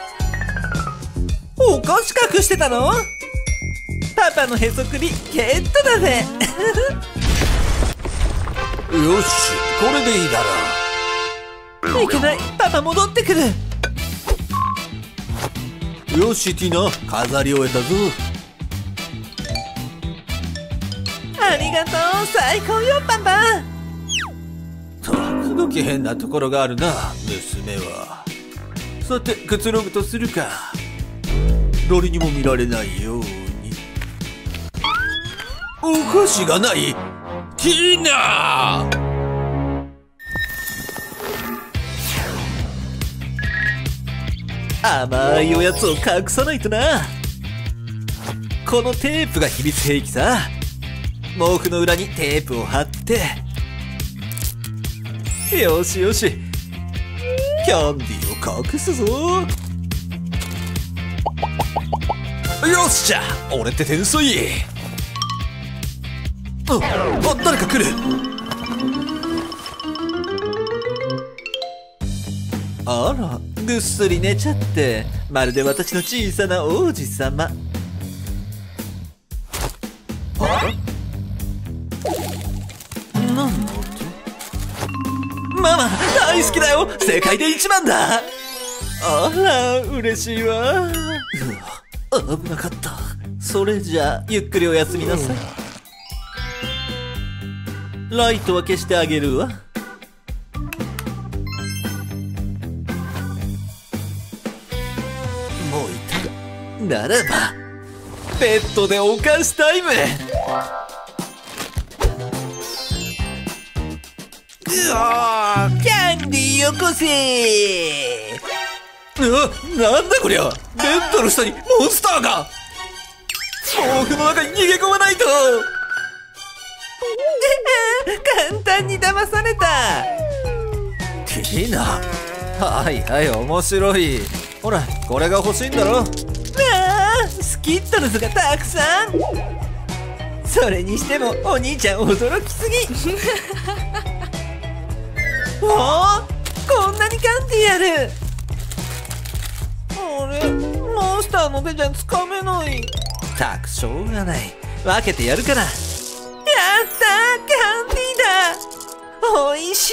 お菓子隠してたの？パパのへそくりゲットだぜ。よし、これでいいだろう。いけない、パパ戻ってくる。よしティナ、飾り終えたぞ。ありがとう、最高よパパ。時々変なところがあるな、娘は。さて、くつろぐとするか。誰にも見られないように。お菓子がない。ティナ、甘いおやつを隠さないとな。このテープが秘密兵器さ。毛布の裏にテープを貼って、よしよし、キャンディーを隠すぞ。よっしゃ、俺って天才。あ、誰か来る。あら、ぐっすり寝ちゃって、まるで私の小さな王子様。あら、何の音？ママ、大好きだよ、世界で一番だ。あら、嬉しいわ。危なかった。それじゃあゆっくりお休みなさい。ライトは消してあげるわ。もういたか。ならばベッドでお菓子タイム。キャンディーよこせ。なんだこりゃ、ベッドの下にモンスターが。毛布の中に逃げ込まないと。簡単に騙された。ティナ、はいはい、面白い。ほら、これが欲しいんだろ。スキットルズがたくさん。それにしてもお兄ちゃん驚きすぎ。おー、こんなにキャンディーある。あれ、モンスターの手じゃつかめない。たくしょうがない、分けてやるから。やったー、キャンディーだ。おいしい。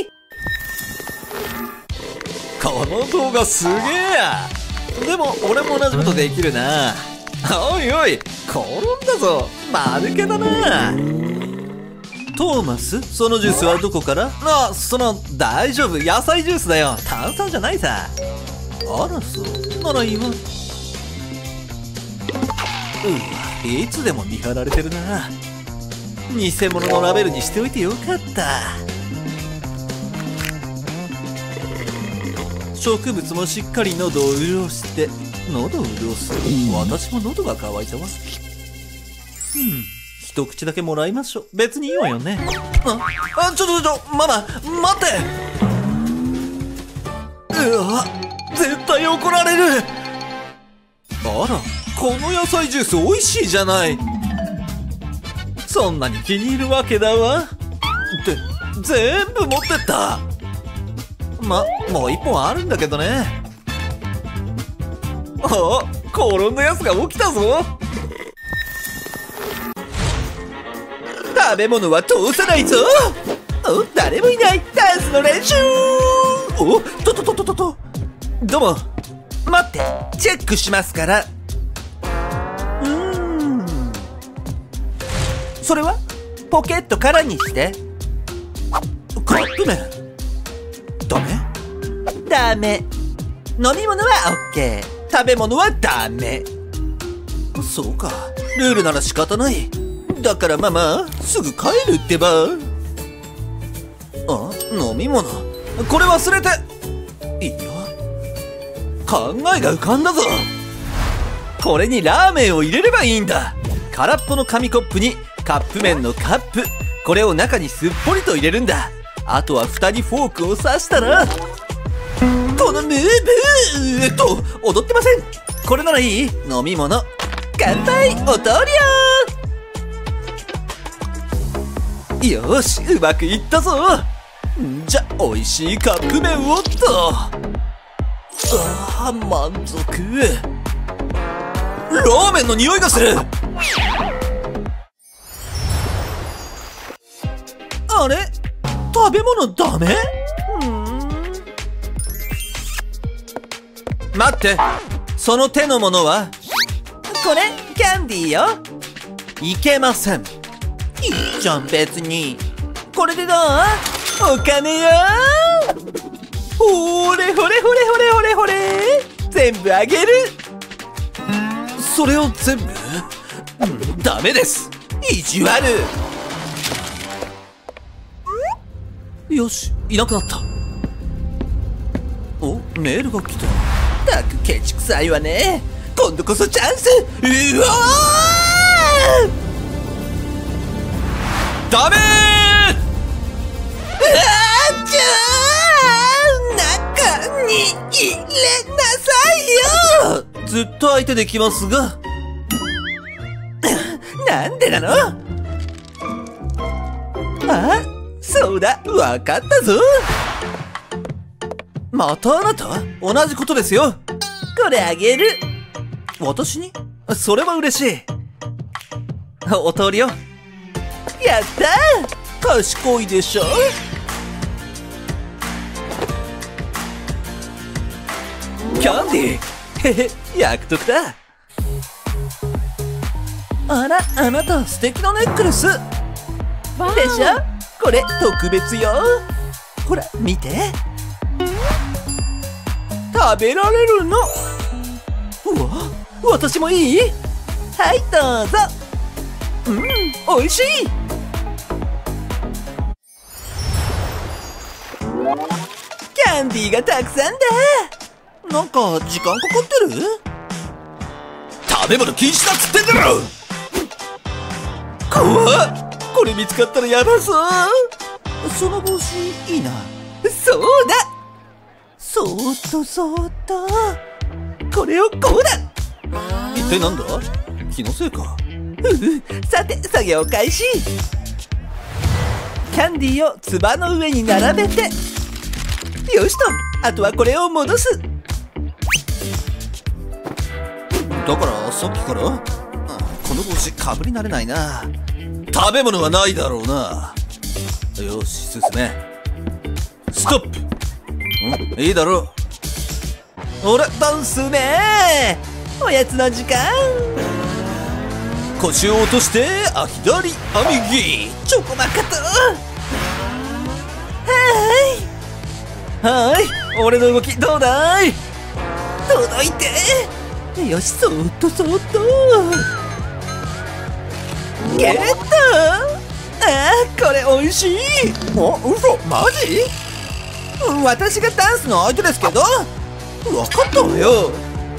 この動画すげえや。でも俺も同じことできるな。おいおい、転んだぞ、間抜けだな。トーマス、そのジュースはどこから？大丈夫、野菜ジュースだよ、炭酸じゃないさ。あら、そうならいいわ。いつでも見張られてるな。偽物のラベルにしておいてよかった。植物もしっかり喉を潤して。喉を潤す？私も喉が渇いたわ。一口だけもらいましょう。別にいいわよね。ちょママ、待って。絶対怒られる。あら、この野菜ジュース美味しいじゃない。そんなに気に入るわけだわ。って全部持ってった。もう一本あるんだけどね。転んだやつが起きたぞ。食べ物は通さないぞ。誰もいない。ダンスの練習。どうも、待って、チェックしますから。それはポケットからにして。カップ麺ダメ。飲み物は OK、 食べ物はダメ。そうか、ルールなら仕方ない。だからママ、すぐ帰るってば。飲み物、これ忘れて。いいよ、考えが浮かんだぞ。これにラーメンを入れればいいんだ。空っぽの紙コップにカップ麺のカップ、これを中にすっぽりと入れるんだ。あとは蓋にフォークを刺したらこのムーブ踊ってません。これならいい。飲み物乾杯。お通りよ。よし、うまくいったぞ。じゃ、美味しいカップ麺をっと。満足。ラーメンの匂いがする。あれ、食べ物ダメ？待って、その手のものは？これキャンディーよ。いけません。いいじゃん別に。これでどう？お金よ。ほれほれほれほれほれほれ、全部あげる。それを全部？ダメです。意地悪。よし、いなくなった。お、メールが来た。たくケチくさいわね。今度こそチャンス。うわー！ダメー！じゃあ中に入れなさいよ。ずっと相手できますが。なんでなの？あ、そうだ、わかったぞ。またあなた？同じことですよ。これあげる。私に？それは嬉しい。お通りよ。やったー！賢いでしょ？キャンディー。へへ、約束だ。あら、あなた素敵なネックレスでしょ？これ特別よ。ほら見て。食べられるの。うわ、私もいい？はい、どうぞ。おいしい。キャンディーがたくさんだ。なんか時間かかってる？食べ物禁止だっつってんだろ。怖っ。これ見つかったらやばそう。その帽子いいな。そうだ。そーっとそーっと。これをこうだ。一体なんだ？気のせいか。さて作業開始。キャンディーをつばの上に並べて、よしと、あとはこれを戻す。だからさっきから、この帽子かぶり慣れないな。食べ物はないだろうな。よし、進め。ストップ。いいだろう。ほら、ダンスめー。おやつの時間。腰を落として、左、右、チョコマカと。はーい、俺の動きどうだい？届いて。よし、そーっとそーっと。ゲット。これおいしい。嘘？マジ？私がダンスの相手ですけど。分かったわよ。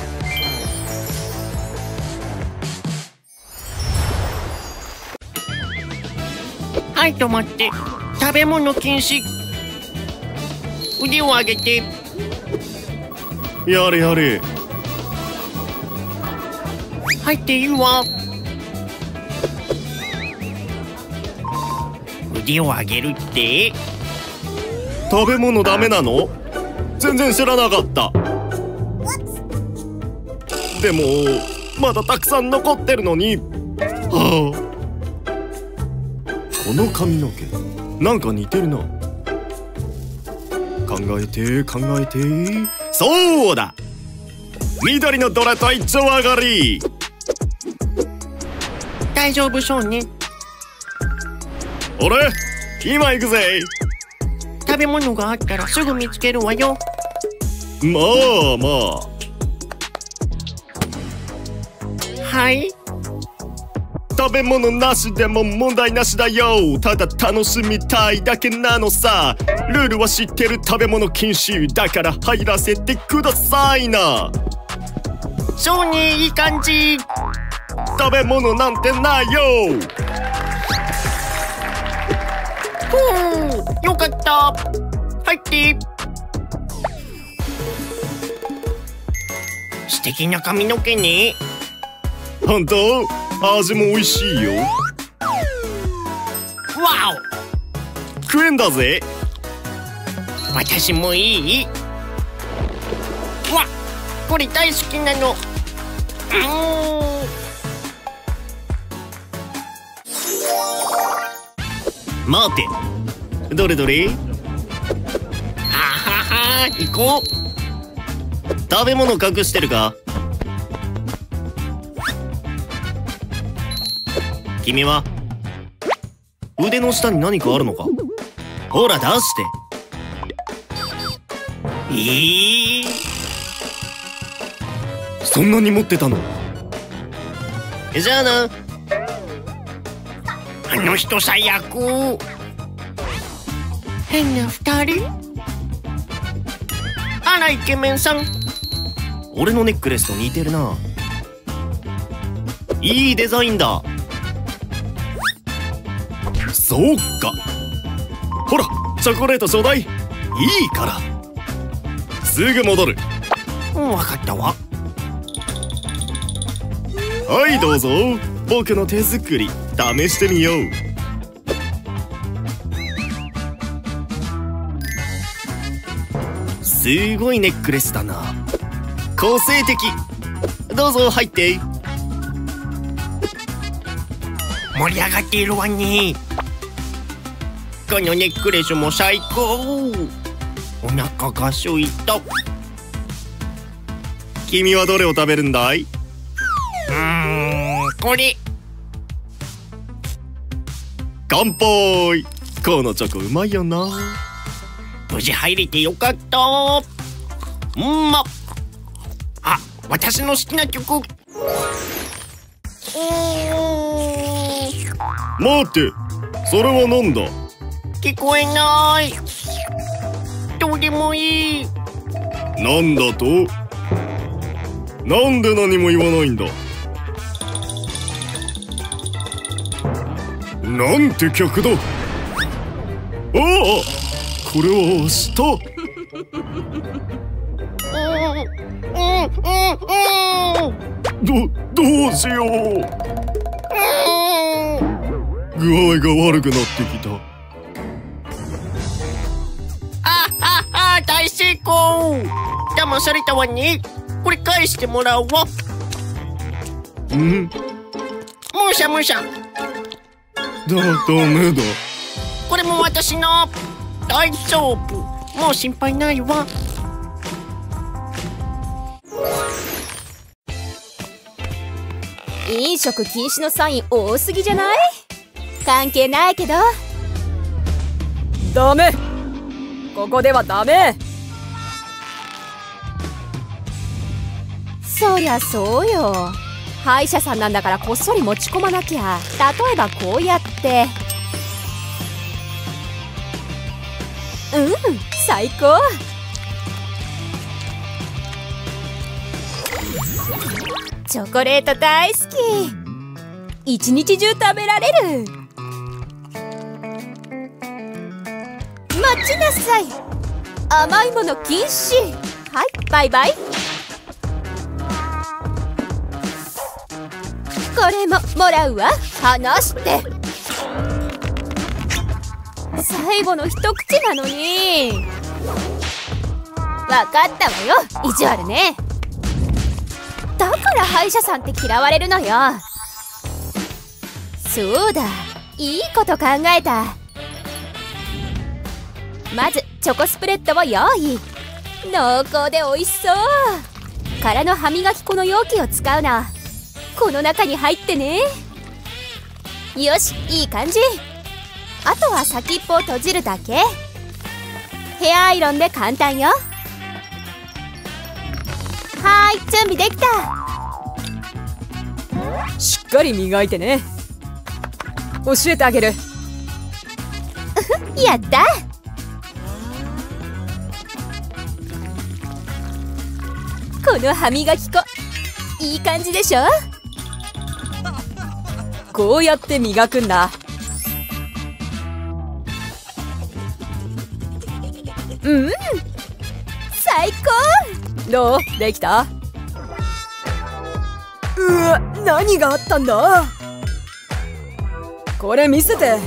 はい、止まって。食べ物禁止。腕を上げて。 やれやれ。 入っていいわ。腕を上げるって？ 食べ物ダメなの？全然知らなかった。でもまだたくさん残ってるのに。はあ。この髪の毛なんか似てるな。考えて考えて。そうだ、緑のドラと一丁上がり。 大丈夫そうね。 俺今行くぜ。 食べ物があったらすぐ見つけるわよ。 まあまあ。 はい。 食べ物なしでも問題なしだよ。ただ楽しみたいだけなのさ。ルールは知ってる。食べ物禁止だから入らせてくださいな。 そうね、いい感じ。 食べ物なんてないよ。 よかった。入って。 素敵な髪の毛ね。 本当？味も美味しいよ。 わお、食えんだぜ。 私もいい？わ、これ大好きなの。 待て、どれどれ。 ははは、行こう。 食べ物隠してるか？君は腕の下に何かあるのか？ほら出して。そんなに持ってたの？じゃあな。 あの人最悪。変な二人。あらイケメンさん。 俺のネックレスと似てるな。いいデザインだ。そうか。ほらチョコレートちょうだい。いいからすぐ戻る。 分かったわ。 はいどうぞ。僕の手作り試してみよう。すごいネックレスだな。個性的。どうぞ入って。 盛り上がっているわね。このネックレスも最高。お腹が空いた。 君はどれを食べるんだい？ これ。 乾杯。このチョコうまいよな。 無事入れてよかった。あ、私の好きな曲。 待て、それはなんだ？ 聞こえない。どうでもいい。 なんだと？なんで何も言わないんだ？なんて曲だ。ああ、これは明日。どうしよう。具合が悪くなってきた。 大成功。騙されたわね。これ返してもらうわ。むしゃむしゃ。 ダメだ。 これも私の。大丈夫。もう心配ないわ。 飲食禁止のサイン多すぎじゃない？関係ないけど。 ダメ。ここではダメ。 そりゃそうよ。歯医者さんなんだからこっそり持ち込まなきゃ。例えばこうやって。最高。チョコレート大好き。一日中食べられる。待ちなさい。甘いもの禁止。はい、バイバイ。これももらうわ。離して。最後の一口なのに。わかったわよ。意地悪ね。だから歯医者さんって嫌われるのよ。そうだ、いいこと考えた。まずチョコスプレッドを用意。濃厚で美味しそう。空の歯磨き粉の容器を使うの。この中に入ってね。よし、いい感じ。あとは先っぽを閉じるだけ。ヘアアイロンで簡単よ。はーい、準備できた。 しっかり磨いてね。教えてあげる。 やった。この歯磨き粉いい感じでしょ。 こうやって磨くんだ。 最高。 どう？できた？ 何があったんだ。これ見せて。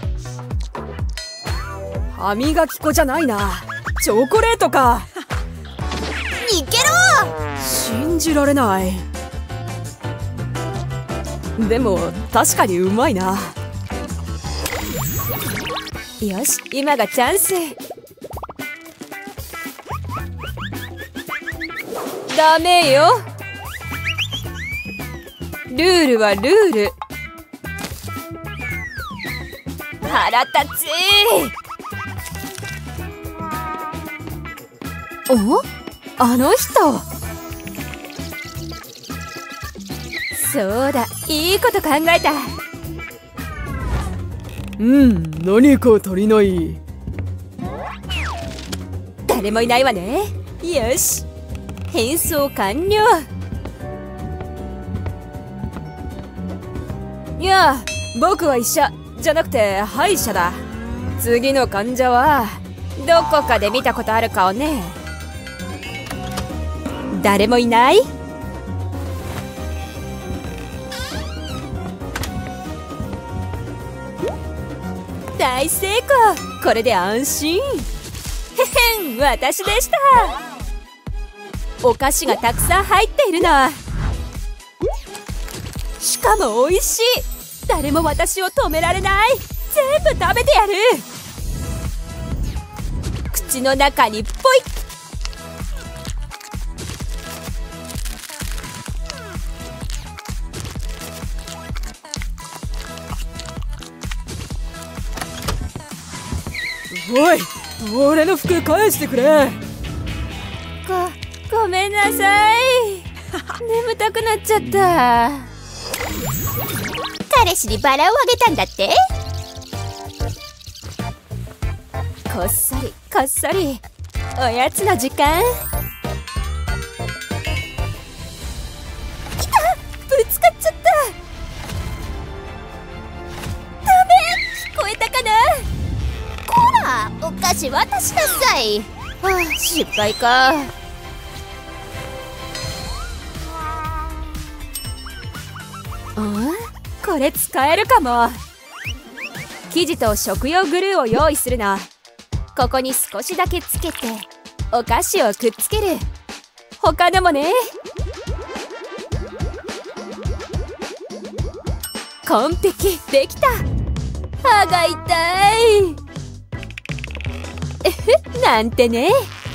歯磨き粉じゃないな、チョコレートか。 逃げろ。 信じられない。でも確かにうまいな。 よし、今がチャンス。ダメよ。ルールはルール。腹立つ。お？あの人。そうだ、いいこと考えた。 何か足りない。 誰もいないわね。よし、変装完了。いや、僕は医者じゃなくて歯医者だ。次の患者はどこかで見たことある顔ね。誰もいない？大成功。これで安心。へへん、私でした。お菓子がたくさん入っているな。しかも美味しい。誰も私を止められない。全部食べてやる。口の中にポイ。 おい、俺の服返してくれ。 ごめんなさい。眠たくなっちゃった。 彼氏にバラをあげたんだって。 こっそりこっそりおやつの時間。いた、ぶつかっちゃった。ダメ、聞こえたかな。 こら、お菓子渡しなさい。 失敗か。これ使えるかも。生地と食用グルーを用意するの。ここに少しだけつけてお菓子をくっつける。他でもね。完璧、できた。歯が痛い。なんてね。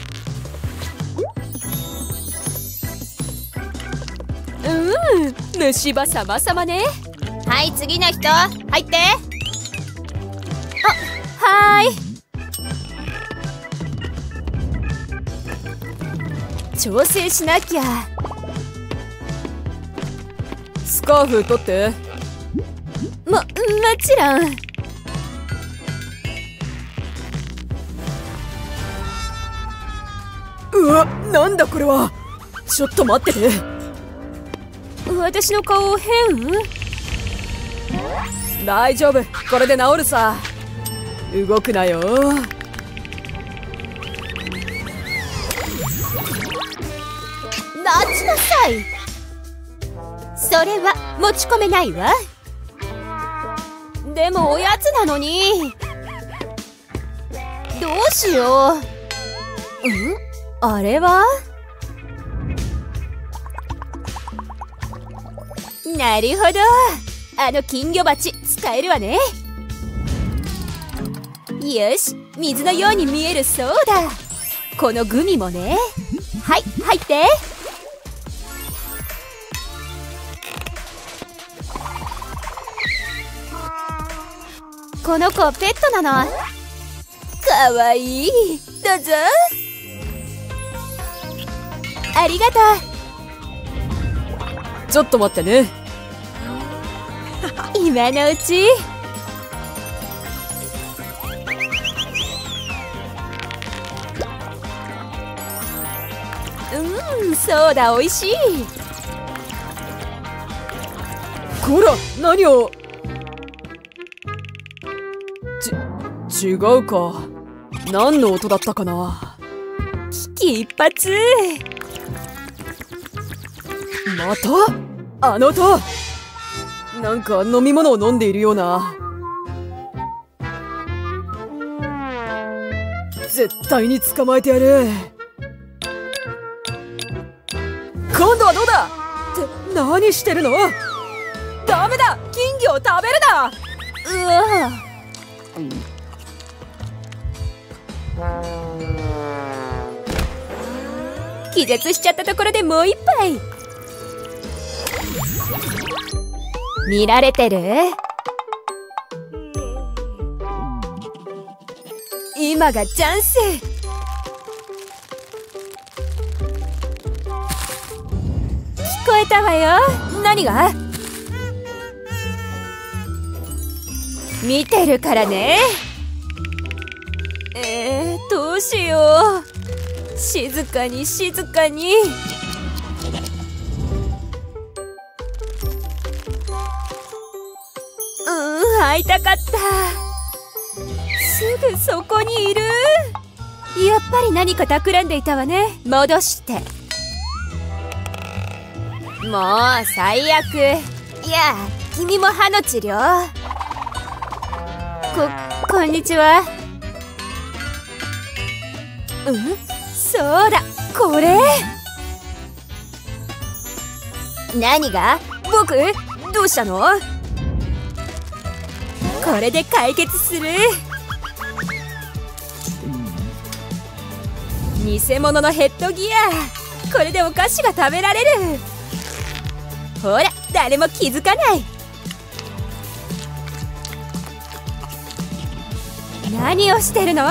虫歯様々ね。 はい、次の人入って。 はーい。調整しなきゃ。 スカーフ取って。 もちろん。 うわ、なんだこれは。ちょっと待ってて。 私の顔変？ 大丈夫、これで治るさ。動くなよ。 待ちなさい。 それは持ち込めないわ。でもおやつなのに。どうしよう。あれは？なるほど、あの金魚鉢使えるわね。よし、水のように見えるソーダ。このグミもね。はい、入って。この子ペットなの。かわいい。どうぞ。ありがとう。 ちょっと待ってね。 今のうち。そうだ、おいしい。 こら、何を。違うか。何の音だったかな。 危機一髪。 また？ あの音、なんか飲み物を飲んでいるような。絶対に捕まえてやる。今度はどうだって何してるの。ダメだ、金魚を食べるな。 うわ、気絶しちゃったところでもう一杯。見られてる？今がチャンス。聞こえたわよ。何が？見てるからね。どうしよう。静かに静かに。会いたかった。すぐそこにいる。やっぱり何か企んでいたわね。戻して。もう最悪。いや、君も歯の治療。こんにちは。そうだ、これ。何が？僕？どうしたの？これで解決する。偽物のヘッドギア。これでお菓子が食べられる。ほら、誰も気づかない。何をしてるの？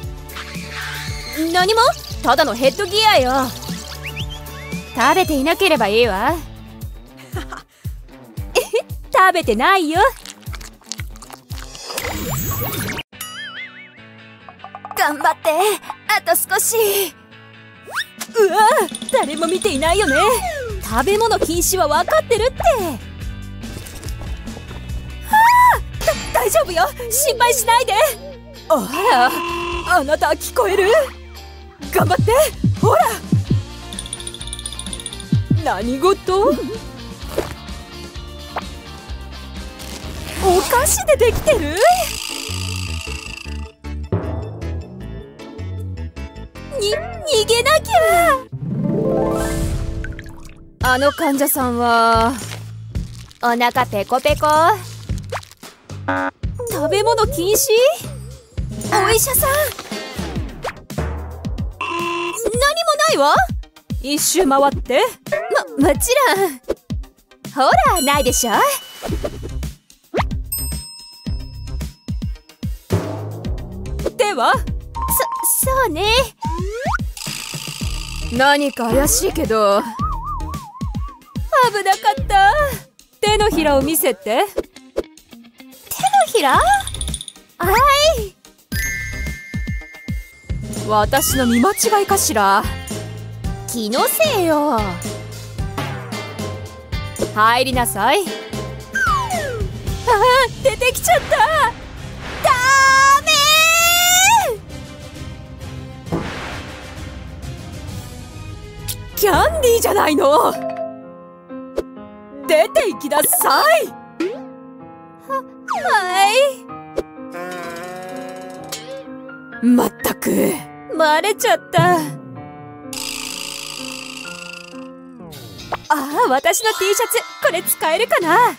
何も、ただのヘッドギアよ。食べていなければいいわ。食べてないよ。頑張って、あと少し。うわ、誰も見ていないよね。食べ物禁止は分かってるって。大丈夫よ、心配しないで。あら、あなた聞こえる？頑張って、ほら。何事？お菓子でできてる？逃げなきゃ。あの患者さんはお腹ペコペコ。食べ物禁止？お医者さん？何もないわ。一周回って。もちろん。ほら、ないでしょ。では？そうね。何か怪しいけど。危なかった。手のひらを見せて。手のひら？はい。私の見間違いかしら。気のせいよ。入りなさい。出てきちゃった。ダメー。キャンディーじゃないの。出て行きなさい。はい。まったく、バレちゃった。私の T シャツ、これ使えるかな？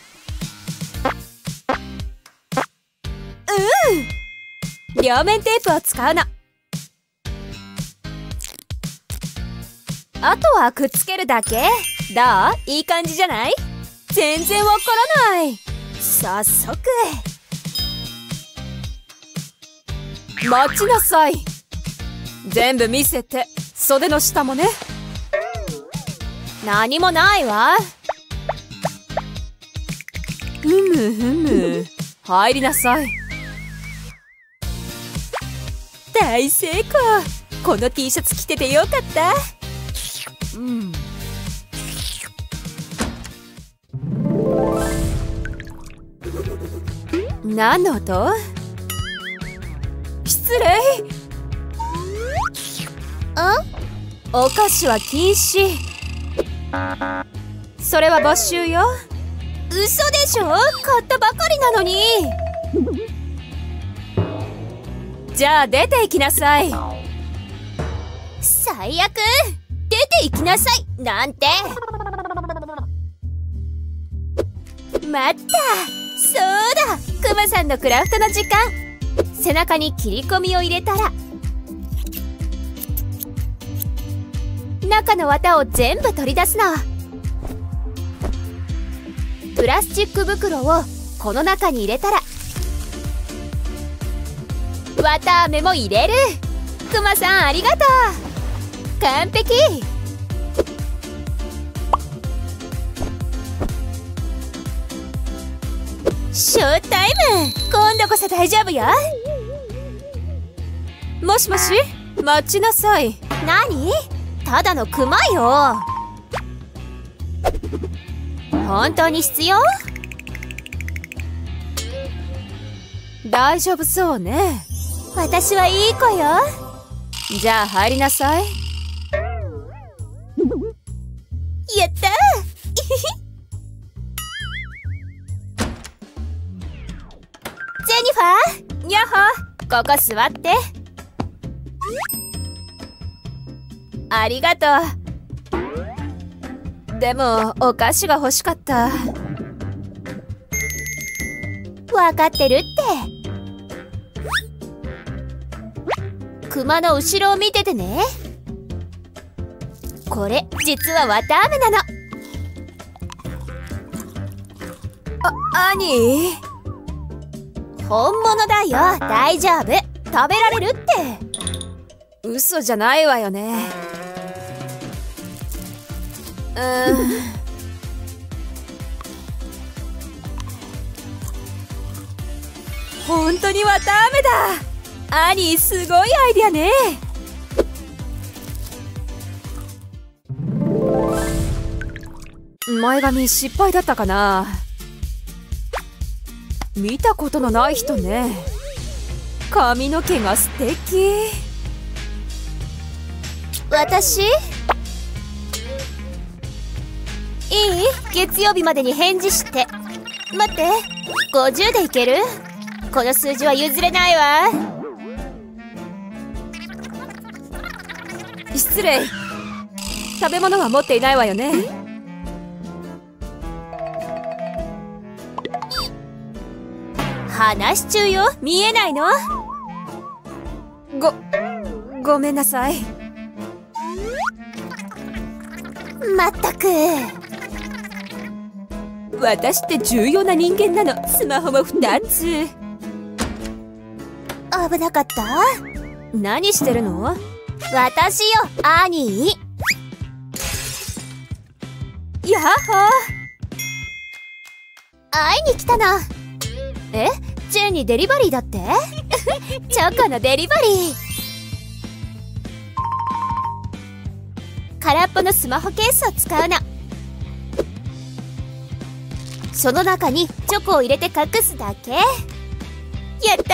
両面テープを使うの。あとはくっつけるだけ。どう？いい感じじゃない？全然わからない。早速。待ちなさい。全部見せて。袖の下もね。何もないわ。ふむふむ。入りなさい。大成功。この T シャツ着ててよかった。何の音？失礼。お菓子は禁止。 それは没収よ。嘘でしょ、買ったばかりなのに。じゃあ出て行きなさい。最悪、出て行きなさいなんて。待った、そうだ、クマさんのクラフトの時間。背中に切り込みを入れたら中の綿を全部取り出すの。プラスチック袋をこの中に入れたら綿あめも入れる。クマさんありがとう、完璧。ショータイム、今度こそ大丈夫よ。もしもし、待ちなさい。何？ただのクマよ。本当に必要？大丈夫そうね。私はいい子よ。じゃあ入りなさい。やったージェニファー、やっほ、ここ座って。ありがとう。でもお菓子が欲しかった。わかってるって。クマの後ろを見ててね。これ実は綿あめなの。兄、本物だよ。大丈夫、食べられるって。嘘じゃないわよね。本当に綿あめだ。兄、すごいアイディアね。前髪失敗だったかな。見たことのない人ね。髪の毛が素敵。私？いい？月曜日までに返事して。待って、50でいける？この数字は譲れないわ。失礼。食べ物は持っていないわよね。話し中よ。見えないの？ごめんなさい。まったく。私って重要な人間なの。スマホも2つ。危なかった？何してるの？私よ、アニー。やっほー。会いに来たの。え？ジェンにデリバリーだって？チョコのデリバリー。空っぽのスマホケースを使うの。その中にチョコを入れて隠すだけ。やった！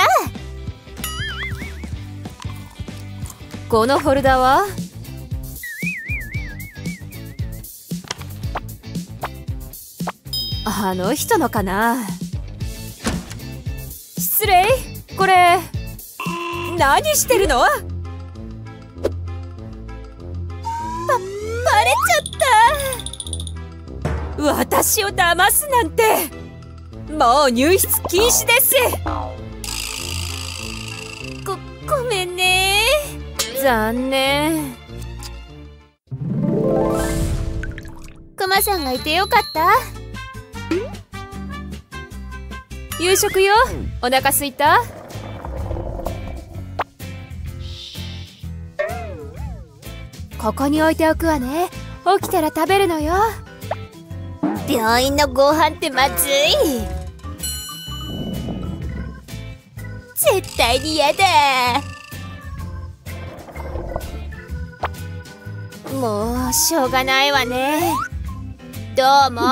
このフォルダは？あの人のかな。失礼。これ何してるの？バレちゃった。私を騙すなんて。もう入室禁止です。ごめんね。残念。クマさんがいてよかった。夕食よ。お腹すいた？ここに置いておくわね。起きたら食べるのよ。病院のご飯ってまずい。絶対に嫌だ。もうしょうがないわね。どうも。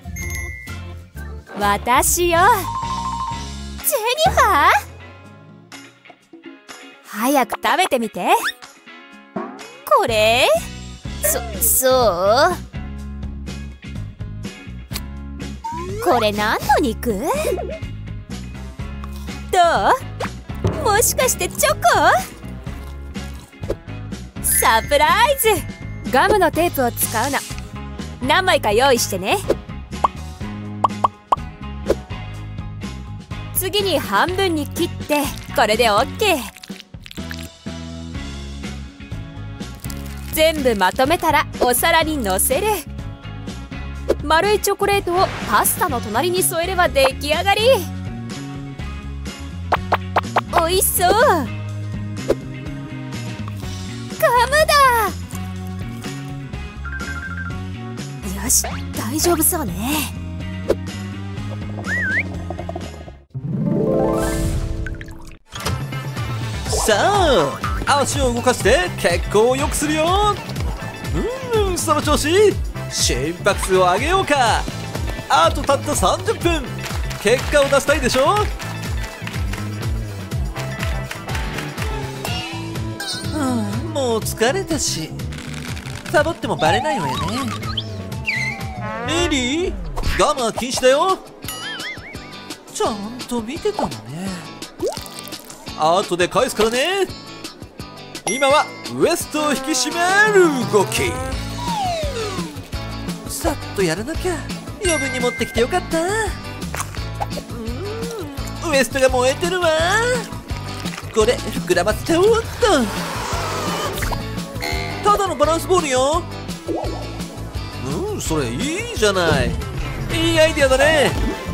私よ。ジェニファー？早く食べてみて。これ？そう？ これ何の肉？どう？もしかしてチョコ？サプライズ！ガムのテープを使うの。何枚か用意してね。次に半分に切ってこれで OK。 全部まとめたらお皿にのせる。丸いチョコレートをパスタの隣に添えれば出来上がり。おいしそう。ガムだ。よし、大丈夫そうね。 さあ、足を動かして血行を良くするよ。その調子。心拍数を上げようか。あとたった30分。結果を出したいでしょ。もう疲れたし、サボってもバレないわよね。メリー、ガムは禁止だよ。ちゃんと見てたのね。後で返すからね。今はウエストを引き締める動き。さっとやらなきゃ。余分に持ってきてよかった。ウエストが燃えてるわ。これ膨らませちゃおうっと。ただのバランスボールよ。それいいじゃない。いいアイデアだね。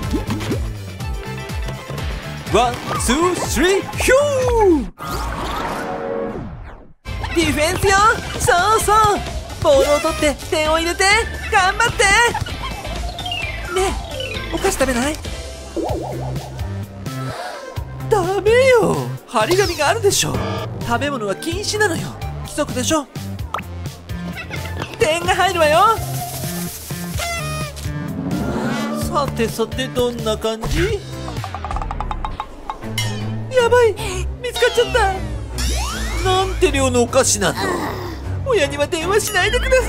ワン、ツー、スリー、ヒュー。ディフェンスよ。そうそう。ボールを取って点を入れて。頑張って。ねえ、お菓子食べない？ダメよ。張り紙があるでしょ。食べ物は禁止なのよ。規則でしょ。点が入るわよ。さてさて、どんな感じ？やばい、見つかっちゃった。なんて量のお菓子なの。親には電話しないでください。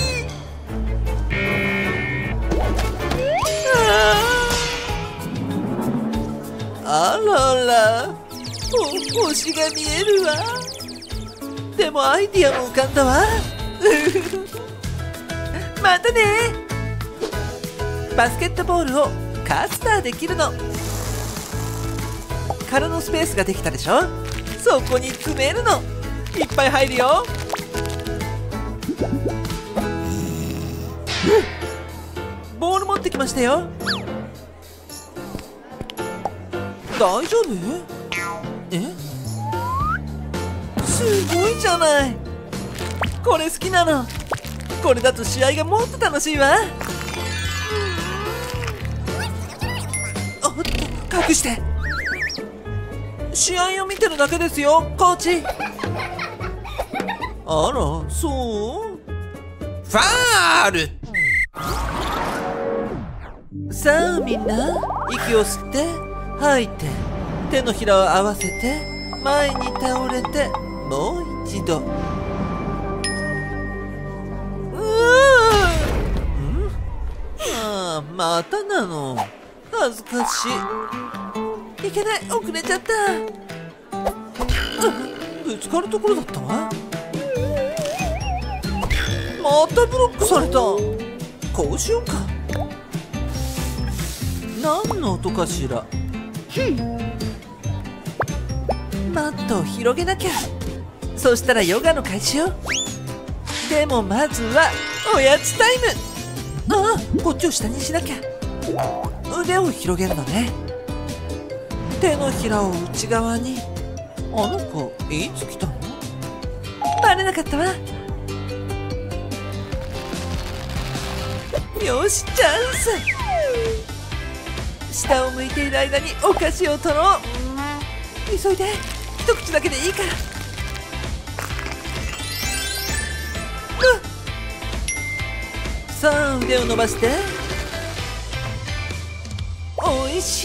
あらら、星が見えるわ。でもアイディアも浮かんだわ。またね。バスケットボールをカスターできるの。空のスペースができたでしょ。そこに詰めるの。いっぱい入るよ。ボール持ってきましたよ。大丈夫？すごいじゃない。これ好きなの。これだと試合がもっと楽しいわ。おっと、隠して。試合を見てるだけですよ、コーチ。あら、そう？ファール。さあみんな、息を吸って吐いて、手のひらを合わせて前に倒れて、もう一度。またなの。恥ずかしい。いけない、遅れちゃった。ぶつかるところだったわ。またブロックされた。こうしようか。何の音かしら。マットを広げなきゃ。そしたらヨガの開始よ。でもまずはおやつタイム。ああ、こっちを下にしなきゃ。腕を広げるのね。手のひらを内側に。あの子いつ来たの？バレなかったわ。よし、チャンス。下を向いている間にお菓子を取ろう。急いで、一口だけでいいから。さあ腕を伸ばして。おいしい。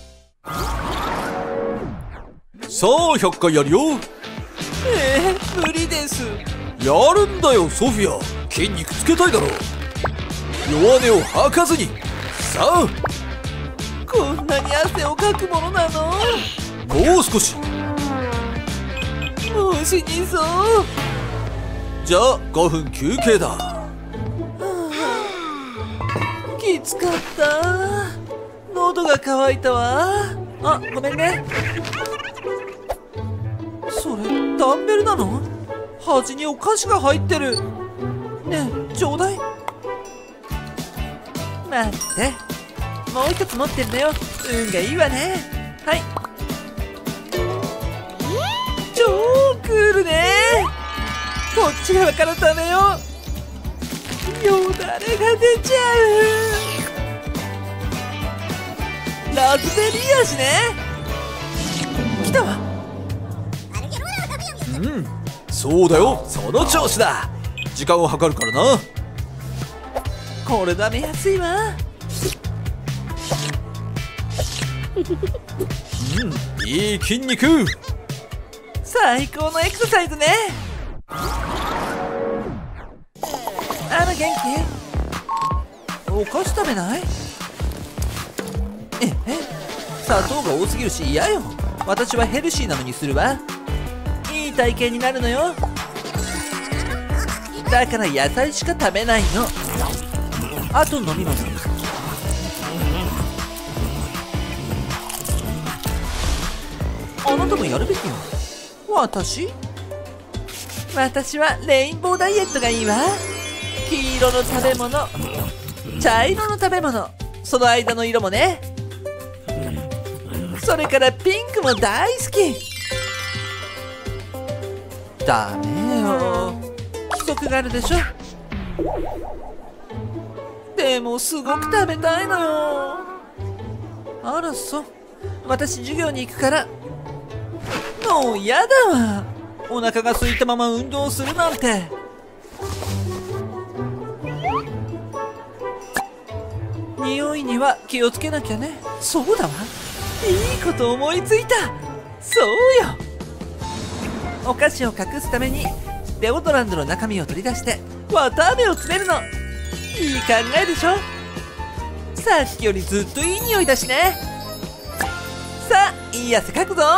さあ100回やるよ。無理です。やるんだよソフィア。筋肉つけたいだろ。弱音を吐かずにさあ、 こんなに汗をかくものなの？ もう少し。 もう死にそう。 じゃあ5分休憩だ。 きつかった。喉が渇いたわ。あ、ごめんね。それダンベルなの？端にお菓子が入ってる。ねえ、ちょうだい。待って、もう一つ持ってるのよ。運がいいわね。はい。超クールね。こっち側から食べよう。よだれが出ちゃう。ラズベリー味ね。来たわ。 うん、そうだよ、その調子だ。時間を計るからな。 これ舐めやすいわ。 うん、いい筋肉。 最高のエクササイズね。あら元気？お菓子食べない？砂糖が多すぎるし嫌よ。私はヘルシーなのにするわ。いい体型になるのよ。だから野菜しか食べないの。あと飲み物。あなたもやるべきよ。私はレインボーダイエットがいいわ。黄色の食べ物、茶色の食べ物、その間の色もね。それからピンクも大好き。ダメよ、規則があるでしょ。でもすごく食べたいのよ。あらそう、私授業に行くから。もうやだわ、お腹が空いたまま運動するなんて。匂いには気をつけなきゃね。そうだわ、いいこと思いついた。そうよ、お菓子を隠すためにデオドランドの中身を取り出して綿あめを詰めるの。いい考えでしょ。さっきよりずっといい匂いだしね。さあ、いい汗かくぞ。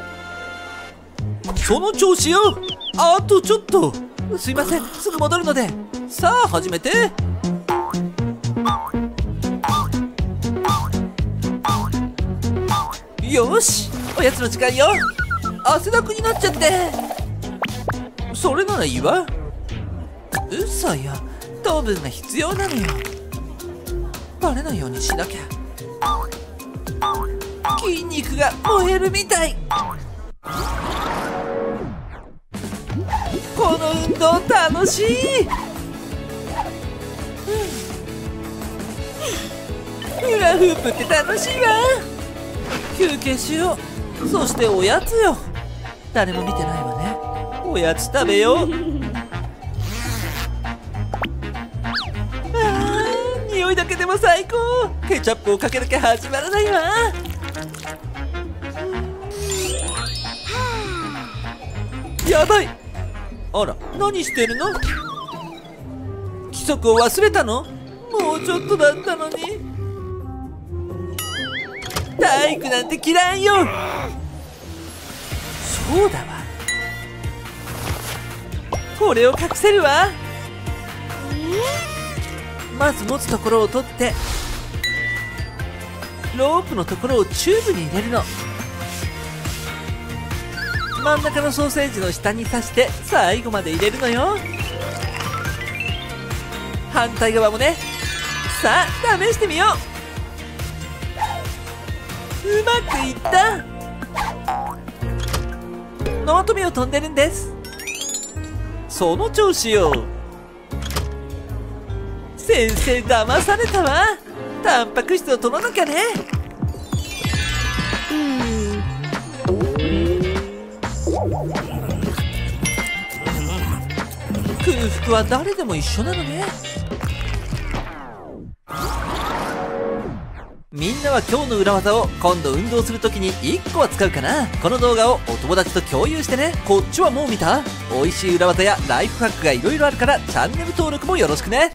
その調子よ。あとちょっと。すいません、すぐ戻るので。さあ始めて。よし、おやつの時間よ。汗だくになっちゃって。それならいいわ。嘘よ、糖分が必要なのよ。バレないようにしなきゃ。筋肉が燃えるみたい。この運動楽しい。フラフープって楽しいわ。休憩しよう。そしておやつよ。誰も見てないわね。おやつ食べよう。匂いだけでも最高。ケチャップをかけなきゃ始まらないわ。やばい。あら、何してるの？規則を忘れたの？もうちょっとだったのに。体育なんて嫌いよ。そうだわ、これを隠せるわ。まず持つところを取ってロープのところをチューブに入れるの。真ん中のソーセージの下に刺して最後まで入れるのよ。反対側もね。さあ試してみよう。うまくいった。縄跳びを飛んでるんです。その調子よ。先生騙されたわ。タンパク質を取らなきゃね。空腹は誰でも一緒なのね。みんなは今日の裏技を今度運動するときに1個は使うかな。この動画をお友達と共有してね。こっちはもう見た？美味しい裏技やライフハックがいろいろあるからチャンネル登録もよろしくね。